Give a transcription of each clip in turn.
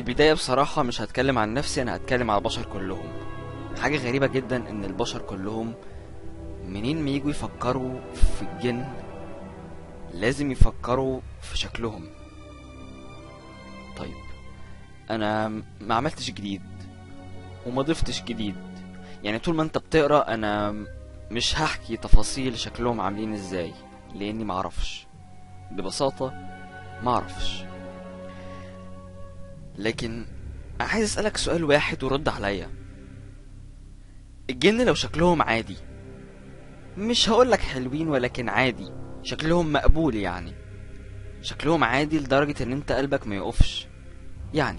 البداية بصراحة مش هتكلم عن نفسي، انا هتكلم على البشر كلهم. حاجة غريبة جدا ان البشر كلهم منين ما يجوا يفكروا في الجن لازم يفكروا في شكلهم. طيب انا ما عملتش جديد وما ضفتش جديد، يعني طول ما انت بتقرا انا مش هحكي تفاصيل شكلهم عاملين ازاي لاني معرفش، ببساطة معرفش. لكن عايز اسألك سؤال واحد ورد عليا. الجن لو شكلهم عادي، مش هقولك حلوين ولكن عادي، شكلهم مقبول، يعني شكلهم عادي لدرجة ان انت قلبك ما يقفش، يعني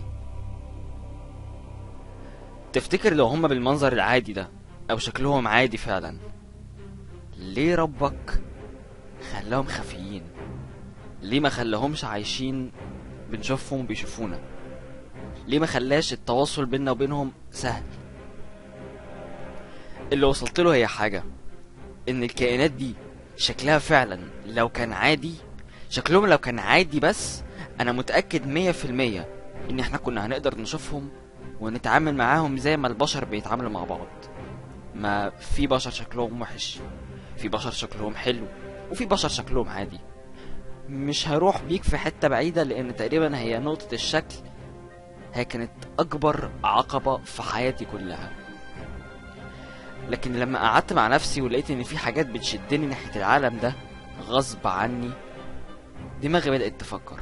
تفتكر لو هما بالمنظر العادي ده او شكلهم عادي فعلا، ليه ربك خلاهم خفيين؟ ليه ما خلاهمش عايشين بنشوفهم وبيشوفونا؟ ليه ما خلاش التواصل بيننا وبينهم سهل؟ اللي وصلت له هي حاجة، ان الكائنات دي شكلها فعلا لو كان عادي، شكلهم لو كان عادي بس، انا متأكد 100% ان احنا كنا هنقدر نشوفهم ونتعامل معاهم زي ما البشر بيتعاملوا مع بعض. ما في بشر شكلهم وحش، في بشر شكلهم حلو، وفي بشر شكلهم عادي. مش هروح بيك في حتة بعيدة لان تقريبا هي نقطة الشكل هي كانت اكبر عقبة في حياتي كلها. لكن لما قعدت مع نفسي ولقيت ان في حاجات بتشدني ناحية العالم ده غصب عني، دماغي بدأت تفكر.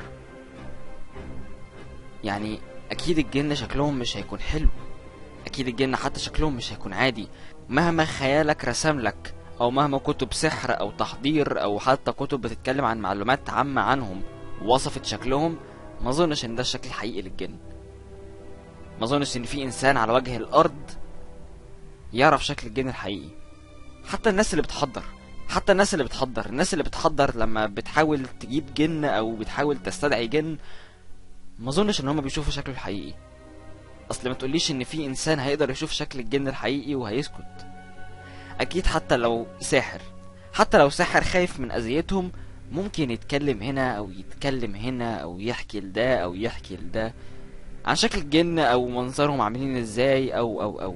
يعني اكيد الجن شكلهم مش هيكون حلو، اكيد الجن حتى شكلهم مش هيكون عادي. مهما خيالك رسم لك، او مهما كتب سحر او تحضير او حتى كتب بتتكلم عن معلومات عامة عنهم وصفت شكلهم، ما اظنش ان ده الشكل الحقيقي للجن. ما اظنش ان في انسان على وجه الارض يعرف شكل الجن الحقيقي. حتى الناس اللي بتحضر لما بتحاول تجيب جن او بتحاول تستدعي جن، ما اظنش ان هم بيشوفوا شكله الحقيقي. اصل ما تقوليش ان في انسان هيقدر يشوف شكل الجن الحقيقي وهيسكت. اكيد حتى لو ساحر خايف من اذيتهم ممكن يتكلم هنا او يتكلم هنا او يحكي لده او يحكي لده عن شكل الجن او منظرهم عاملين ازاي او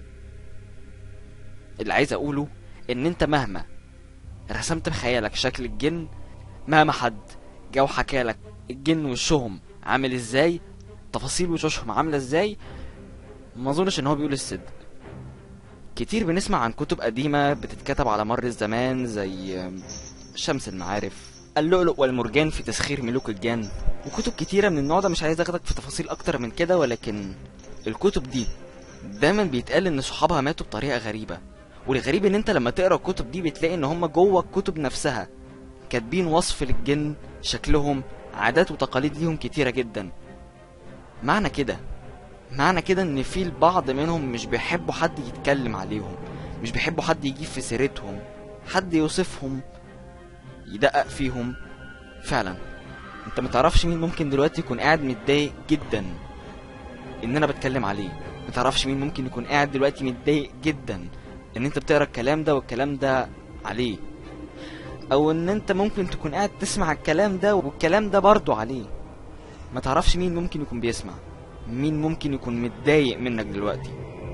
اللي عايز اقوله ان انت مهما رسمت بخيالك شكل الجن، مهما حد جا وحكالك الجن وشهم عامل ازاي، تفاصيل وشوشهم عامله ازاي، ما اظنش ان هو بيقول الصدق. كتير بنسمع عن كتب قديمه بتتكتب على مر الزمان زي شمس المعارف، اللؤلؤ والمرجان في تسخير ملوك الجان، وكتب كتيره من النوع ده. مش عايز اخدك في تفاصيل اكتر من كده، ولكن الكتب دي دايما بيتقال ان صحابها ماتوا بطريقه غريبه. والغريب ان انت لما تقرا الكتب دي بتلاقي ان هم جوه الكتب نفسها كاتبين وصف للجن، شكلهم، عادات وتقاليد ليهم كتيره جدا. معنى كده ان في البعض منهم مش بيحبوا حد يتكلم عليهم، مش بيحبوا حد يجيب في سيرتهم، حد يوصفهم، يدقق فيهم. فعلا انت متعرفش مين ممكن دلوقتي يكون قاعد متضايق جدا ان انا بتكلم عليه، متعرفش مين ممكن يكون قاعد دلوقتي متضايق جدا ان انت بتقرا الكلام ده والكلام ده عليه، او ان انت ممكن تكون قاعد تسمع الكلام ده والكلام ده برضو عليه. ما تعرفش مين ممكن يكون بيسمع، مين ممكن يكون متضايق منك دلوقتي.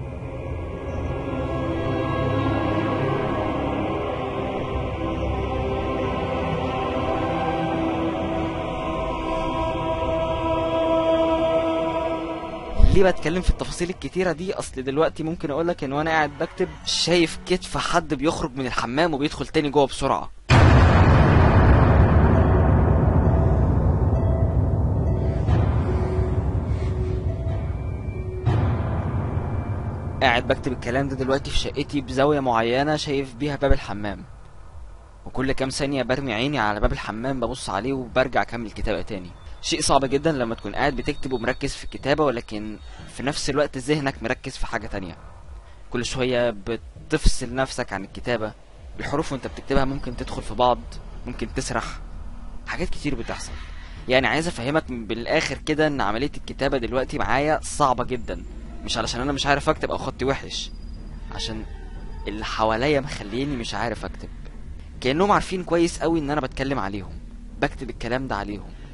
ليه بتكلم في التفاصيل الكتيرة دي؟ اصل دلوقتي ممكن اقولك ان وانا قاعد بكتب شايف كتف حد بيخرج من الحمام وبيدخل تاني جوه بسرعة. قاعد بكتب الكلام ده دلوقتي في شقتي بزاوية معينة شايف بيها باب الحمام، وكل كام ثانية برمي عيني على باب الحمام ببص عليه وبرجع اكمل كتابة تاني. شيء صعب جدا لما تكون قاعد بتكتب ومركز في الكتابة، ولكن في نفس الوقت ذهنك مركز في حاجة تانية. كل شوية بتفصل نفسك عن الكتابة، الحروف وانت بتكتبها ممكن تدخل في بعض، ممكن تسرح، حاجات كتير بتحصل. يعني عايز افهمك بالاخر كده ان عملية الكتابة دلوقتي معايا صعبة جدا، مش علشان انا مش عارف اكتب او خطي وحش، عشان اللي حواليا مخليني مش عارف اكتب. كأنهم عارفين كويس قوي ان انا بتكلم عليهم، بكتب الكلام ده عليهم.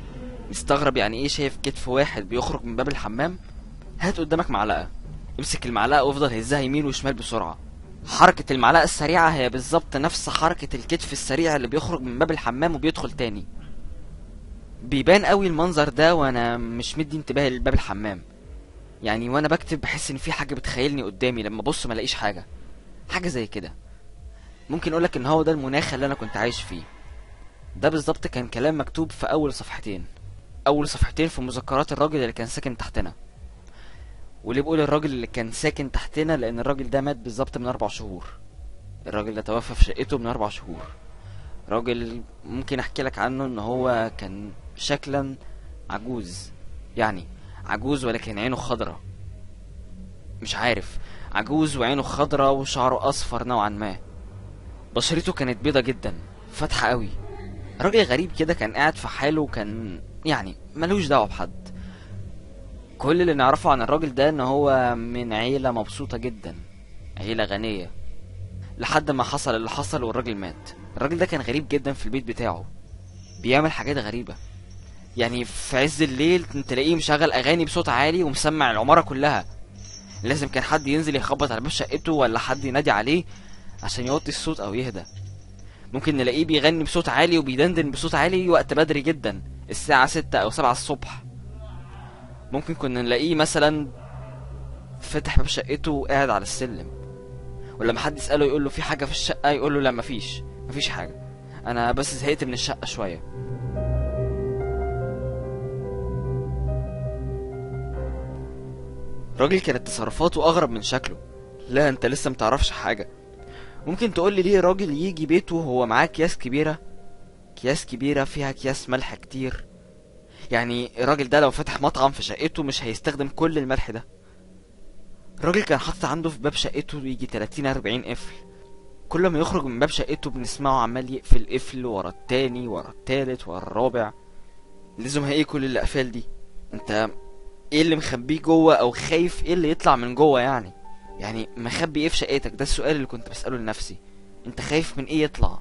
مستغرب يعني ايه شايف كتف واحد بيخرج من باب الحمام؟ هات قدامك معلقة، امسك المعلقة وافضل هزها يمين وشمال بسرعة. حركة المعلقة السريعة هي بالظبط نفس حركة الكتف السريع اللي بيخرج من باب الحمام وبيدخل تاني. بيبان قوي المنظر ده وانا مش مدي انتباه لباب الحمام. يعني وانا بكتب بحس ان في حاجة بتخيلني قدامي، لما ابص ملاقيش حاجة زي كده. ممكن اقولك ان هو ده المناخ اللي انا كنت عايش فيه. ده بالظبط كان كلام مكتوب في اول صفحتين في مذكرات الراجل اللي كان ساكن تحتنا. وليه بقول الراجل اللي كان ساكن تحتنا؟ لان الراجل ده مات بالظبط من 4 شهور. الراجل ده توفى في شقته من 4 شهور. راجل ممكن احكي لك عنه ان هو كان شكلا عجوز. يعني عجوز ولكن عينه خضرة. مش عارف، عجوز وعينه خضرة وشعره اصفر نوعا ما. بشرته كانت بيضة جدا، فاتحة قوي. راجل غريب كده، كان قاعد في حاله وكان يعني ملوش دعوة بحد. كل اللي نعرفه عن الراجل ده ان هو من عيلة مبسوطة جدا، عيلة غنية. لحد ما حصل اللي حصل والراجل مات. الراجل ده كان غريب جدا في البيت بتاعه، بيعمل حاجات غريبة. يعني في عز الليل تلاقيه مشغل اغاني بصوت عالي ومسمع العمارة كلها. لازم كان حد ينزل يخبط على باب شقته ولا حد ينادي عليه عشان يوطي الصوت او يهدى. ممكن نلاقيه بيغني بصوت عالي وبيدندن بصوت عالي وقت بدري جدا، الساعة 6 او 7 الصبح. ممكن كنا نلاقيه مثلا فتح باب شقته وقاعد على السلم، ولما حد يسأله يقول له في حاجة في الشقة يقول له لا مفيش حاجة، انا بس زهقت من الشقة شوية. راجل كانت تصرفاته اغرب من شكله. لا انت لسه متعرفش حاجة. ممكن تقولي ليه راجل يجي بيته وهو معاه اكياس كبيرة فيها اكياس ملح كتير؟ يعني الراجل ده لو فتح مطعم في شقته مش هيستخدم كل الملح ده. الراجل كان حاطط عنده في باب شقته يجي 30-40 قفل. كل ما يخرج من باب شقته بنسمعه عمال يقفل قفل ورا التاني ورا التالت ورا الرابع. لازمها ايه كل الاقفال دي؟ انت ايه اللي مخبيه جوه، او خايف ايه اللي يطلع من جوه؟ يعني مخبي ايه في شقتك؟ ده السؤال اللي كنت بسأله لنفسي. انت خايف من ايه يطلع؟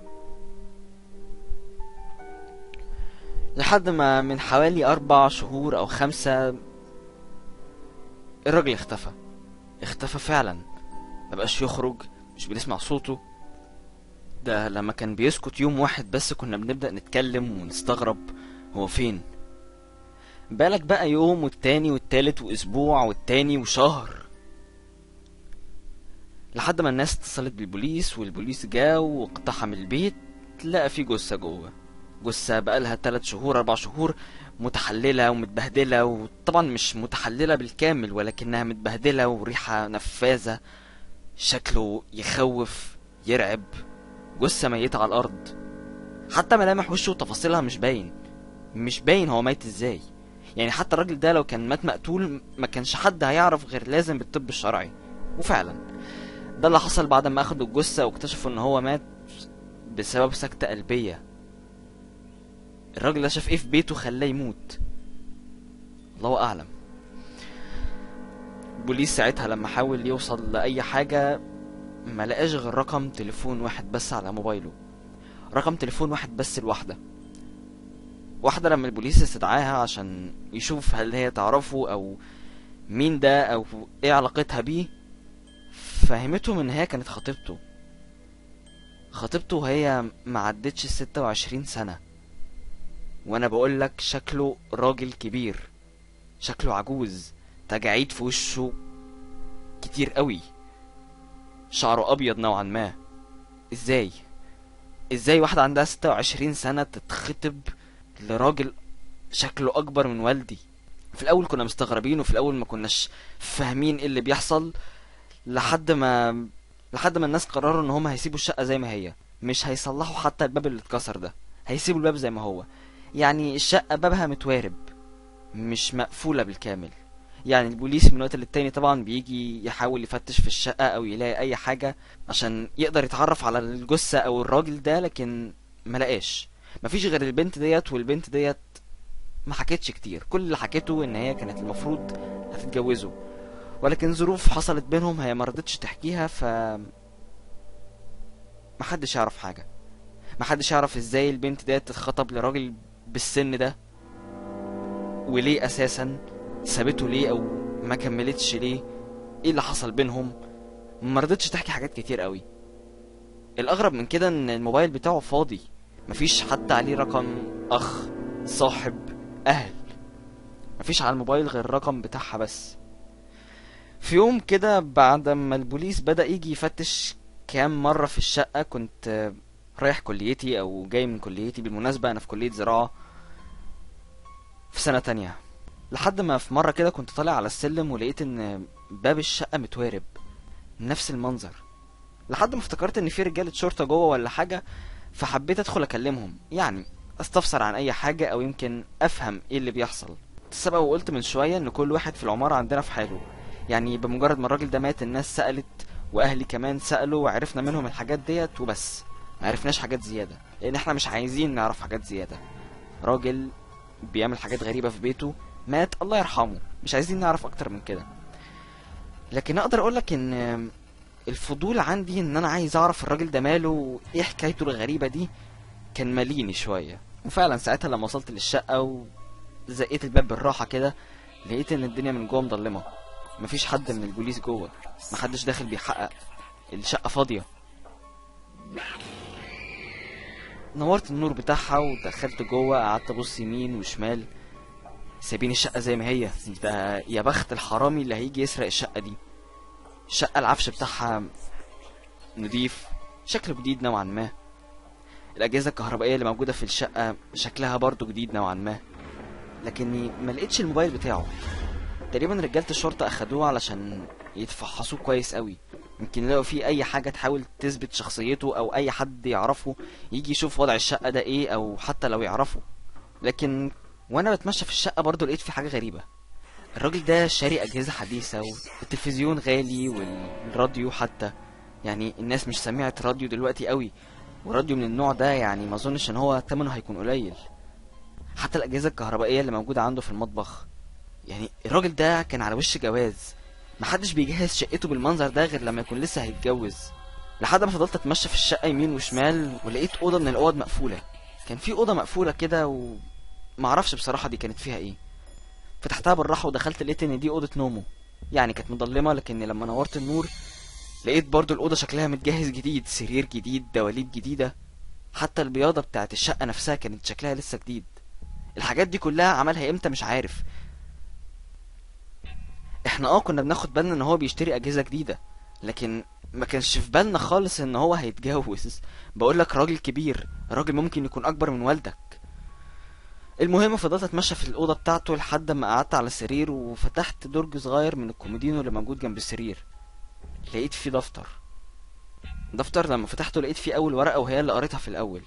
لحد ما من حوالي 4 شهور او 5 الراجل اختفى فعلا. مبقاش يخرج، مش بنسمع صوته. ده لما كان بيسكت يوم واحد بس كنا بنبدأ نتكلم ونستغرب هو فين. بالك بقى يوم والتاني والتالت واسبوع والتاني وشهر، لحد ما الناس اتصلت بالبوليس والبوليس جا واقتحم البيت. لقى فيه جثة جوه. جثة بقالها 3 شهور 4 شهور، متحللة ومتبهدلة، وطبعا مش متحللة بالكامل ولكنها متبهدلة وريحة نفاذة. شكله يخوف يرعب. جثة ميتة على الأرض، حتى ملامح وشه وتفاصيلها مش باين هو ميت ازاي. يعني حتى الراجل ده لو كان مات مقتول ما كانش حد هيعرف غير لازم بالطب الشرعي. وفعلا ده اللي حصل بعد ما اخدوا الجثة واكتشفوا ان هو مات بسبب سكتة قلبية. الراجل ده شاف ايه في بيته خلاه يموت؟ الله اعلم. البوليس ساعتها لما حاول يوصل لاي حاجة ما لقاش غير رقم تليفون واحد بس على موبايله. رقم تليفون واحد بس لواحدة. واحدة لما البوليس استدعاها عشان يشوف هل هي تعرفه او مين ده او ايه علاقتها بيه، فهمتهم ان هي كانت خطيبته وهي معدتش 26 سنة. وانا بقولك شكله راجل كبير، شكله عجوز، تجاعيد في وشه كتير قوي، شعره ابيض نوعا ما. ازاي واحدة عندها 26 سنة تتخطب لراجل شكله اكبر من والدي؟ في الاول كنا مستغربين وفي الاول ما كناش فاهمين ايه اللي بيحصل، لحد ما الناس قرروا ان هم هيسيبوا الشقة زي ما هي، مش هيصلحوا حتى الباب اللي اتكسر ده، هيسيبوا الباب زي ما هو. يعني الشقة بابها متوارب، مش مقفولة بالكامل. يعني البوليس من وقت للتاني طبعا بيجي يحاول يفتش في الشقة او يلاقي اي حاجة عشان يقدر يتعرف على الجثة او الراجل ده، لكن ملقاش. مفيش غير البنت ديت، والبنت ديت ما حكتش كتير. كل اللي حكيته ان هي كانت المفروض هتتجوزه، ولكن ظروف حصلت بينهم هي مرضتش تحكيها. محدش يعرف حاجة. محدش يعرف ازاي البنت ديت تتخطب لراجل بالسن ده وليه اساسا سابته ليه او ما كملتش ليه، ايه اللي حصل بينهم. ما رضتش تحكي حاجات كتير قوي. الاغرب من كده ان الموبايل بتاعه فاضي، مفيش حتى عليه رقم اخ، صاحب، اهل. مفيش على الموبايل غير الرقم بتاعها بس. في يوم كده بعد ما البوليس بدأ يجي يفتش كام مرة في الشقة، كنت رايح كليتي او جاي من كليتي. بالمناسبة انا في كلية زراعة في سنة تانية. لحد ما في مرة كده كنت طالع على السلم ولقيت ان باب الشقة متوارب، نفس المنظر. لحد ما افتكرت ان في رجالة شرطة جوه ولا حاجة، فحبيت ادخل اكلمهم، يعني استفسر عن اي حاجة او يمكن افهم ايه اللي بيحصل. السبب وقلت من شوية ان كل واحد في العمارة عندنا في حاله، يعني بمجرد ما الراجل ده مات الناس سألت، واهلي كمان سألوا وعرفنا منهم الحاجات ديت وبس. ما عرفناش حاجات زيادة لان احنا مش عايزين نعرف حاجات زيادة. راجل بيعمل حاجات غريبة في بيته مات، الله يرحمه، مش عايزين نعرف اكتر من كده. لكن اقدر اقولك ان الفضول عندي ان انا عايز اعرف الراجل ده ماله وايه حكايته الغريبة دي، كان ماليني شوية. وفعلا ساعتها لما وصلت للشقة وزقيت الباب بالراحة كده، لقيت ان الدنيا من جوه مضلمة، مفيش حد من البوليس جوه، محدش داخل بيحقق، الشقة فاضية. نورت النور بتاعها ودخلت جوه، قعدت ابص يمين وشمال، سايبين الشقة زي ما هي. ده يا بخت الحرامي اللي هيجي يسرق الشقة دي. الشقة العفش بتاعها نضيف، شكله جديد نوعا ما. الأجهزة الكهربائية اللي موجودة في الشقة شكلها برضو جديد نوعا ما. لكني ما لقيتش الموبايل بتاعه. تقريبا رجالة الشرطة أخدوه علشان يتفحصوه كويس قوي، يمكن يلاقوا فيه أي حاجة تحاول تثبت شخصيته أو أي حد يعرفه يجي يشوف وضع الشقة ده إيه، أو حتى لو يعرفه. لكن وأنا بتمشى في الشقة برضو لقيت في حاجة غريبة. الراجل ده شاري أجهزة حديثة والتلفزيون غالي والراديو حتى، يعني الناس مش سمعت راديو دلوقتي قوي، وراديو من النوع ده يعني ما اظنش ان هو ثمنه هيكون قليل. حتى الاجهزه الكهربائيه اللي موجوده عنده في المطبخ، يعني الراجل ده كان على وش جواز. محدش بيجهز شقته بالمنظر ده غير لما يكون لسه هيتجوز. لحد ما فضلت اتمشى في الشقه يمين وشمال ولقيت اوضه من الاوض مقفوله. كان في اوضه مقفوله كده ومعرفش بصراحه دي كانت فيها ايه. فتحتها بالراحه ودخلت لقيت ان دي اوضه نومه، يعني كانت مضلمه، لكن لما نورت النور لقيت برضو الأوضة شكلها متجهز جديد، سرير جديد، دواليب جديدة، حتى البياضة بتاعت الشقة نفسها كانت شكلها لسه جديد. الحاجات دي كلها عملها امتى مش عارف. احنا كنا بناخد بالنا ان هو بيشتري أجهزة جديدة، لكن ما كانش في بالنا خالص ان هو هيتجوز. بقولك راجل كبير، راجل ممكن يكون اكبر من والدك. المهم فضلت اتمشى في الأوضة بتاعته لحد ما قعدت على السرير وفتحت درج صغير من الكومودينو اللي موجود جنب السرير. لقيت فيه دفتر لما فتحته لقيت فيه اول ورقة وهي اللي قريتها في الاول.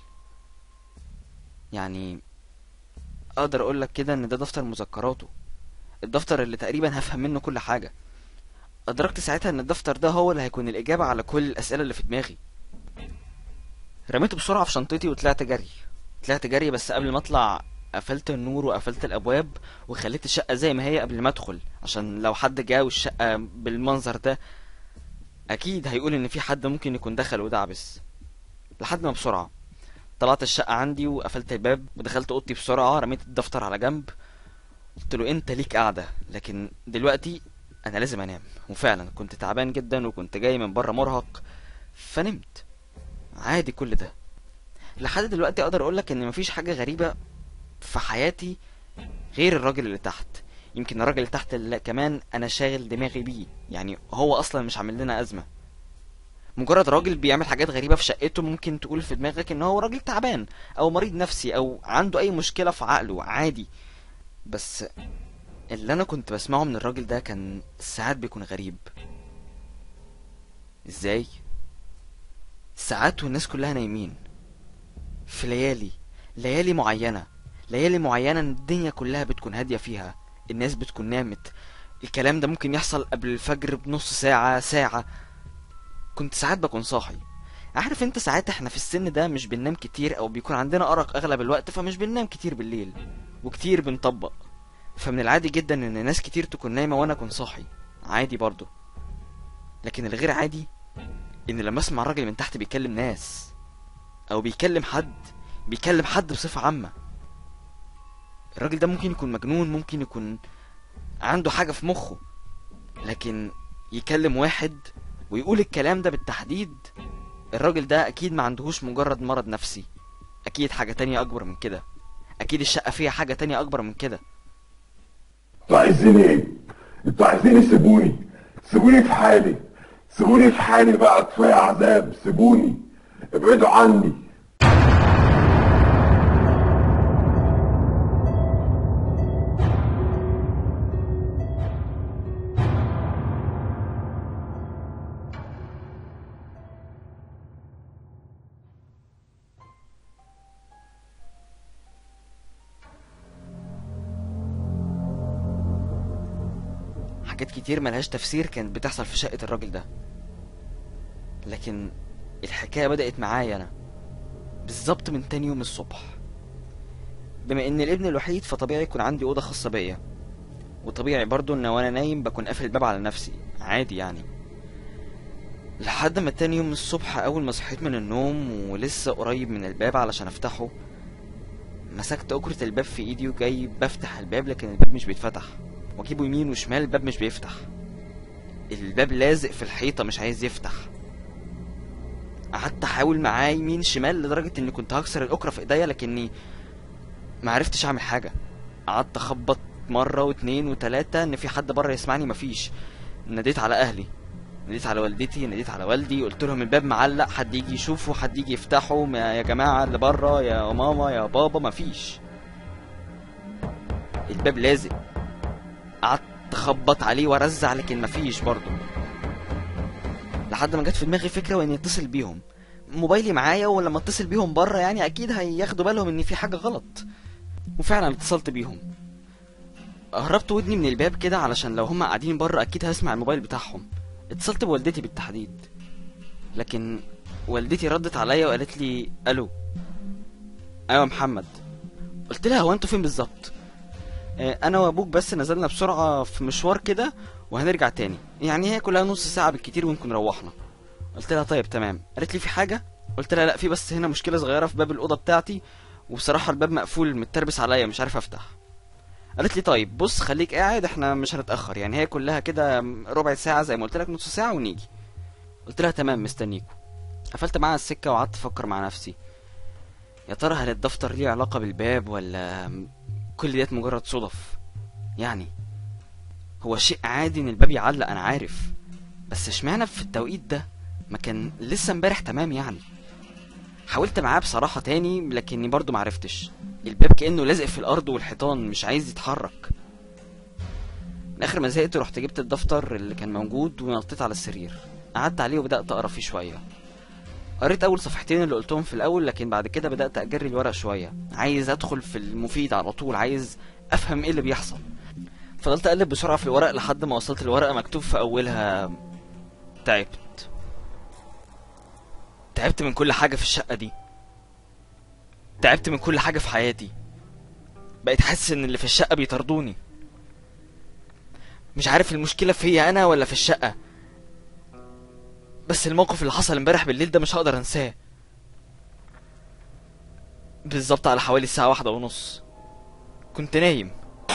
يعني اقدر اقولك كده ان ده دفتر مذكراته، الدفتر اللي تقريبا هفهم منه كل حاجة. ادركت ساعتها ان الدفتر ده هو اللي هيكون الاجابة على كل الاسئلة اللي في دماغي. رميته بسرعة في شنطتي وطلعت جري. بس قبل ما اطلع قفلت النور وقفلت الابواب وخليت الشقة زي ما هي قبل ما ادخل، عشان لو حد جه والشقة بالمنظر ده اكيد هيقول ان في حد ممكن يكون دخل ودعبس. لحد ما بسرعة طلعت الشقة عندي وقفلت الباب ودخلت اوضتي بسرعة، رميت الدفتر على جنب، قلت له انت ليك قاعدة، لكن دلوقتي انا لازم انام. وفعلا كنت تعبان جدا وكنت جاي من بره مرهق، فنمت عادي كل ده. لحد دلوقتي اقدر اقولك ان مفيش حاجة غريبة في حياتي غير الراجل اللي تحت. يمكن الراجل اللي تحت اللي كمان انا شاغل دماغي بيه، يعني هو اصلا مش عامل لنا ازمة. مجرد راجل بيعمل حاجات غريبة في شقته ممكن تقول في دماغك ان هو راجل تعبان او مريض نفسي او عنده اي مشكلة في عقله، عادي. بس اللي انا كنت بسمعه من الراجل ده كان ساعات بيكون غريب. ازاي؟ ساعات والناس كلها نايمين، في ليالي معينة، الدنيا كلها بتكون هادية فيها، الناس بتكون نامت. الكلام ده ممكن يحصل قبل الفجر بنص ساعة. كنت ساعات بكون صاحي. عارف انت ساعات احنا في السن ده مش بننام كتير او بيكون عندنا ارق اغلب الوقت، فمش بننام كتير بالليل وكتير بنطبق. فمن العادي جدا ان ناس كتير تكون نايمة وانا اكون صاحي، عادي برضو. لكن الغير عادي ان لما اسمع الراجل من تحت بيكلم ناس او بيكلم حد بصفة عامة. الراجل ده ممكن يكون مجنون، ممكن يكون عنده حاجة في مخه، لكن يكلم واحد ويقول الكلام ده بالتحديد، الراجل ده اكيد ما عندهوش مجرد مرض نفسي، اكيد حاجة تانية اكبر من كده، اكيد الشقة فيها حاجة تانية اكبر من كده. انتوا عايزين ايه؟ انتوا عايزين سيبوني، سيبوني في حالي، سيبوني في حالي بقى، كفايه عذاب، سيبوني، ابعدوا عني. حاجات كتير ملهاش تفسير كانت بتحصل في شقة الراجل ده، لكن الحكاية بدأت معايا انا بالظبط من تاني يوم الصبح. بما ان الابن الوحيد فطبيعي يكون عندي اوضة خاصة بيا، وطبيعي برضو ان وانا نايم بكون قافل الباب على نفسي عادي يعني. لحد ما تاني يوم الصبح اول ما صحيت من النوم ولسه قريب من الباب علشان افتحه، مسكت أكرة الباب في ايدي وجاي بفتح الباب، لكن الباب مش بيتفتح، واجيبه يمين وشمال الباب مش بيفتح، الباب لازق في الحيطة مش عايز يفتح. قعدت احاول معاه يمين شمال لدرجة اني كنت هكسر الأكرة في ايديا، لكني معرفتش اعمل حاجة. قعدت اخبط مرة واتنين وتلاتة ان في حد بره يسمعني، مفيش. ناديت على اهلي، ناديت على والدتي، ناديت على والدي، قلت لهم الباب معلق، حد يجي يشوفه، حد يجي يفتحه يا جماعة اللي بره، يا ماما يا بابا، مفيش. الباب لازق. قعدت اخبط عليه وارزع لكن مفيش برضه، لحد ما جت في دماغي فكرة واني اتصل بيهم، موبايلي معايا ولما اتصل بيهم بره يعني اكيد هياخدوا بالهم ان في حاجة غلط. وفعلا اتصلت بيهم، قربت ودني من الباب كده علشان لو هم قاعدين بره اكيد هسمع الموبايل بتاعهم. اتصلت بوالدتي بالتحديد، لكن والدتي ردت عليا وقالت لي الو. ايوه محمد. قلت لها هو انتوا فين بالظبط؟ انا وابوك بس نزلنا بسرعه في مشوار كده وهنرجع تاني، يعني هي كلها نص ساعه بالكتير ونكون روحنا. قلت لها طيب تمام. قالت لي في حاجه؟ قلت لها لا، في بس هنا مشكله صغيره في باب الاوضه بتاعتي، وبصراحه الباب مقفول متربس عليا مش عارف افتح. قالت لي طيب بص خليك قاعد، احنا مش هنتاخر، يعني هي كلها كده ربع ساعه زي ما قلت لك، نص ساعه ونيجي. قلت لها تمام مستنيكوا. قفلت معاها السكه وقعدت افكر مع نفسي، يا ترى هل الدفتر ليه علاقه بالباب ولا كل ديت مجرد صدف؟ يعني هو شيء عادي ان الباب يعلق انا عارف، بس اشمعنى في التوقيت ده؟ ما كان لسه امبارح تمام يعني. حاولت معاه بصراحه تاني لكني برضو معرفتش، الباب كانه لازق في الارض والحيطان مش عايز يتحرك. من اخر ما زهقت رحت جبت الدفتر اللي كان موجود ونطيت على السرير، قعدت عليه وبدات اقرا فيه شويه. قريت اول صفحتين اللي قلتهم في الاول، لكن بعد كده بدات اجري الورق شويه، عايز ادخل في المفيد على طول، عايز افهم ايه اللي بيحصل. فضلت اقلب بسرعه في الورق لحد ما وصلت الورقه مكتوب في اولها تعبت. تعبت من كل حاجه في الشقه دي، تعبت من كل حاجه في حياتي، بقيت حاسس ان اللي في الشقه بيطردوني. مش عارف المشكله فيا انا ولا في الشقه، بس الموقف اللي حصل امبارح بالليل ده مش هقدر انساه. بالظبط على حوالي الساعه 1:30 كنت نايم.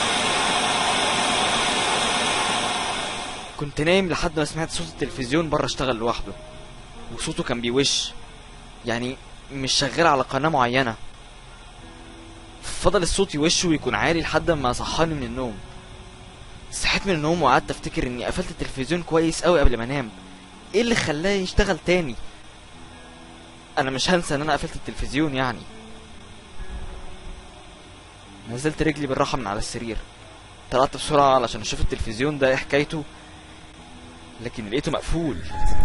كنت نايم لحد ما سمعت صوت التلفزيون بره اشتغل لوحده، وصوته كان بيوش، يعني مش شغال على قناة معينة. فضل الصوت يوش ويكون عالي لحد ما صحاني من النوم. صحيت من النوم وقعدت افتكر اني قفلت التلفزيون كويس قوي قبل ما انام. ايه اللي خلاه يشتغل تاني؟ انا مش هنسى ان انا قفلت التلفزيون يعني. نزلت رجلي بالراحة من على السرير، طلعت بسرعة علشان اشوف التلفزيون ده ايه حكايته، لكن لقيته مقفول.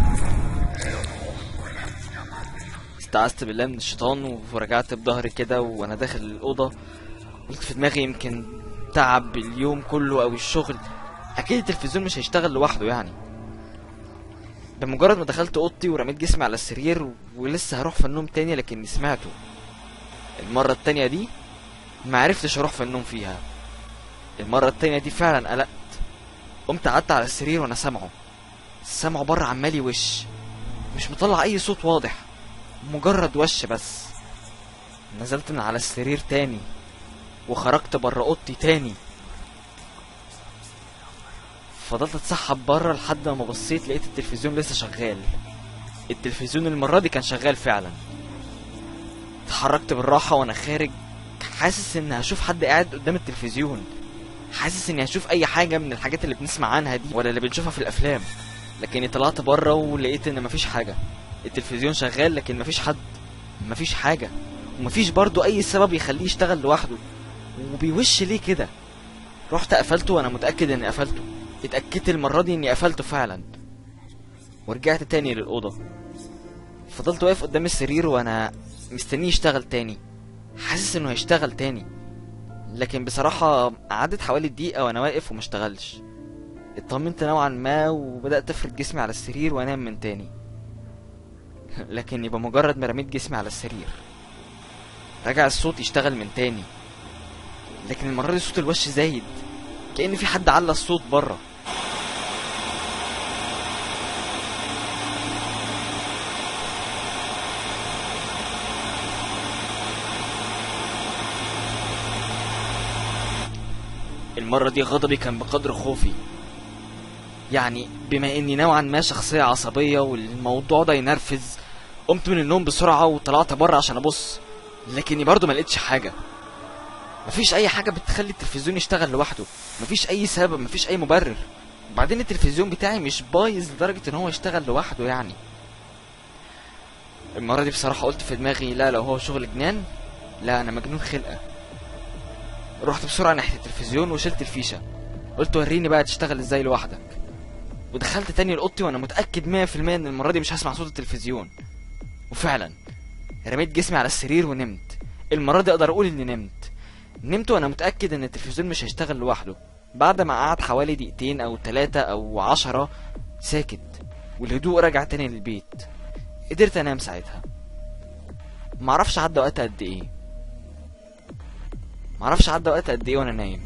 استعذت بالله من الشيطان ورجعت بظهري كده وانا داخل الاوضه. قلت في دماغي يمكن تعب اليوم كله او الشغل، اكيد التلفزيون مش هيشتغل لوحده يعني. بمجرد ما دخلت اوضتي ورميت جسمي على السرير ولسه هروح في النوم تاني، لكني سمعته. المره التانيه دي ما عرفتش اروح في النوم فيها. المره التانيه دي فعلا قلقت، قمت قعدت على السرير وانا سامعه بره عمال يوش، مش مطلع اي صوت واضح، مجرد وش بس. نزلت من على السرير تاني، وخرجت بره اوضتي تاني. فضلت اتسحب بره لحد ما بصيت لقيت التلفزيون لسه شغال. التلفزيون المرة دي كان شغال فعلا. اتحركت بالراحة وانا خارج، حاسس ان هشوف حد قاعد قدام التلفزيون، حاسس اني هشوف اي حاجة من الحاجات اللي بنسمع عنها دي ولا اللي بنشوفها في الافلام. لكني طلعت بره ولقيت ان مفيش حاجة. التلفزيون شغال لكن مفيش حد، مفيش حاجة، ومفيش برضو اي سبب يخليه يشتغل لوحده. وبيوش ليه كده؟ رحت قفلته وانا متأكد اني قفلته. اتأكدت المرة دي اني قفلته فعلا، ورجعت تاني للأوضة. فضلت واقف قدام السرير وانا مستنيه يشتغل تاني، حاسس انه هيشتغل تاني. لكن بصراحة قعدت حوالي دقيقة وانا واقف ومشتغلش. اطمنت نوعا ما وبدأت افرد جسمي على السرير وانام من تاني. لكني بمجرد ما رميت جسمي على السرير رجع الصوت يشتغل من تاني، لكن المرة دي صوت الوش زايد، كأن في حد على الصوت بره. المرة دي غضبي كان بقدر خوفي. يعني بما اني نوعا ما شخصية عصبية والموضوع ده ينرفز، قمت من النوم بسرعة وطلعت بره عشان ابص، لكني برضو ما لقيتش حاجة. مفيش اي حاجة بتخلي التلفزيون يشتغل لوحده، مفيش اي سبب، مفيش اي مبرر. وبعدين التلفزيون بتاعي مش بايظ لدرجة ان هو يشتغل لوحده يعني. المرة دي بصراحة قلت في دماغي لا، لو هو شغل جنان لا انا مجنون خلقة. رحت بسرعة ناحية التلفزيون وشلت الفيشة، قلت وريني بقى تشتغل ازاي لوحدك. ودخلت تاني لأوضتي وانا متأكد 100% ان المرة دي مش هسمع صوت التلفزيون. وفعلا رميت جسمي على السرير ونمت. المرة دي اقدر اقول اني نمت وانا متأكد ان التلفزيون مش هيشتغل لوحده. بعد ما قعد حوالي دقيقتين او 3 أو 10 ساكت والهدوء رجع تاني للبيت، قدرت انام ساعتها. معرفش عدى وقت قد ايه، وانا نايم.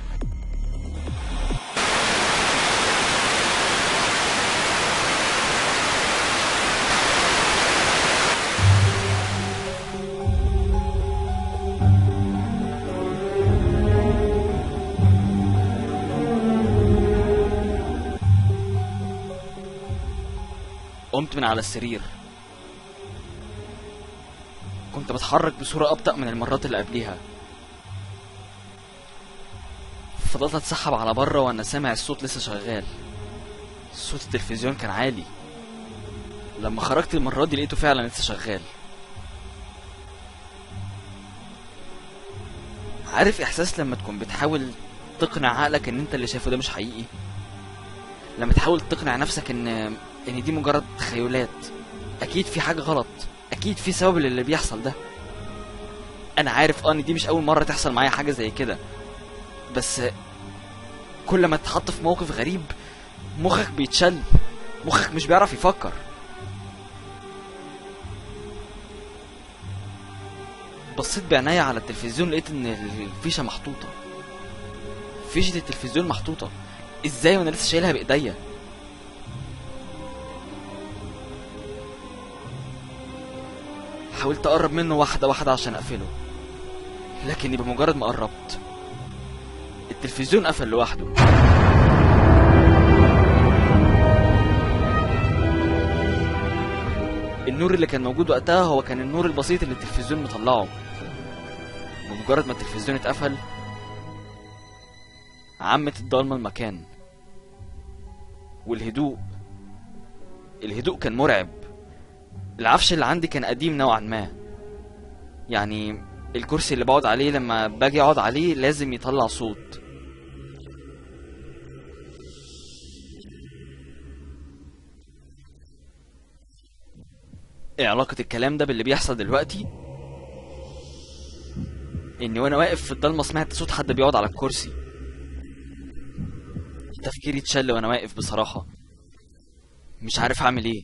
قمت من على السرير، كنت بتحرك بصورة أبطأ من المرات اللي قبليها. فضلت اتسحب على بره وانا سامع الصوت لسه شغال. صوت التلفزيون كان عالي. لما خرجت المرة دي لقيته فعلا لسه شغال. عارف احساس لما تكون بتحاول تقنع عقلك ان انت اللي شايفه ده مش حقيقي؟ لما تحاول تقنع نفسك ان دي مجرد تخيلات، اكيد في حاجة غلط، اكيد في سبب للي بيحصل ده. انا عارف ان دي مش اول مرة تحصل معايا حاجة زي كده، بس كل ما تتحط في موقف غريب مخك بيتشل، مخك مش بيعرف يفكر. بصيت بعناية على التلفزيون لقيت ان الفيشة محطوطة. فيشة التلفزيون محطوطة ازاي وانا لسه شايلها بايديا؟ حاولت اقرب منه واحدة واحدة عشان اقفله، لكني بمجرد ما قربت التلفزيون قفل لوحده. النور اللي كان موجود وقتها هو كان النور البسيط اللي التلفزيون مطلعه. بمجرد ما التلفزيون اتقفل عمت الضلمة المكان، والهدوء كان مرعب. العفش اللي عندي كان قديم نوعا ما، يعني الكرسي اللي بقعد عليه لما باجي اقعد عليه لازم يطلع صوت. ايه علاقة الكلام ده باللي بيحصل دلوقتي؟ اني وانا واقف في الضلمة سمعت صوت حد بيقعد على الكرسي. تفكيري اتشل وانا واقف بصراحة، مش عارف اعمل ايه.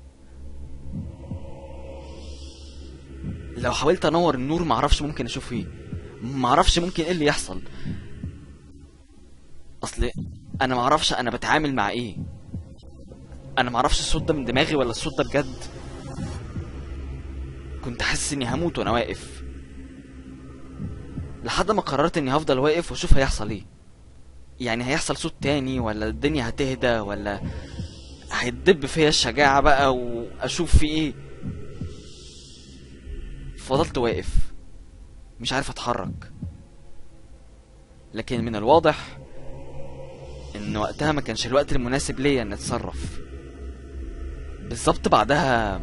لو حاولت انور النور معرفش ممكن اشوف ايه، معرفش ممكن ايه اللي يحصل. اصل انا معرفش انا بتعامل مع ايه، انا معرفش الصوت ده من دماغي ولا الصوت ده بجد. كنت حاسس اني هموت وانا واقف، لحد ما قررت اني هفضل واقف واشوف هيحصل ايه. يعني هيحصل صوت تاني، ولا الدنيا هتهدى، ولا هيتدب فيا الشجاعة بقى واشوف في ايه. فضلت واقف مش عارف اتحرك، لكن من الواضح ان وقتها ما كانش الوقت المناسب ليا ان اتصرف. بالظبط بعدها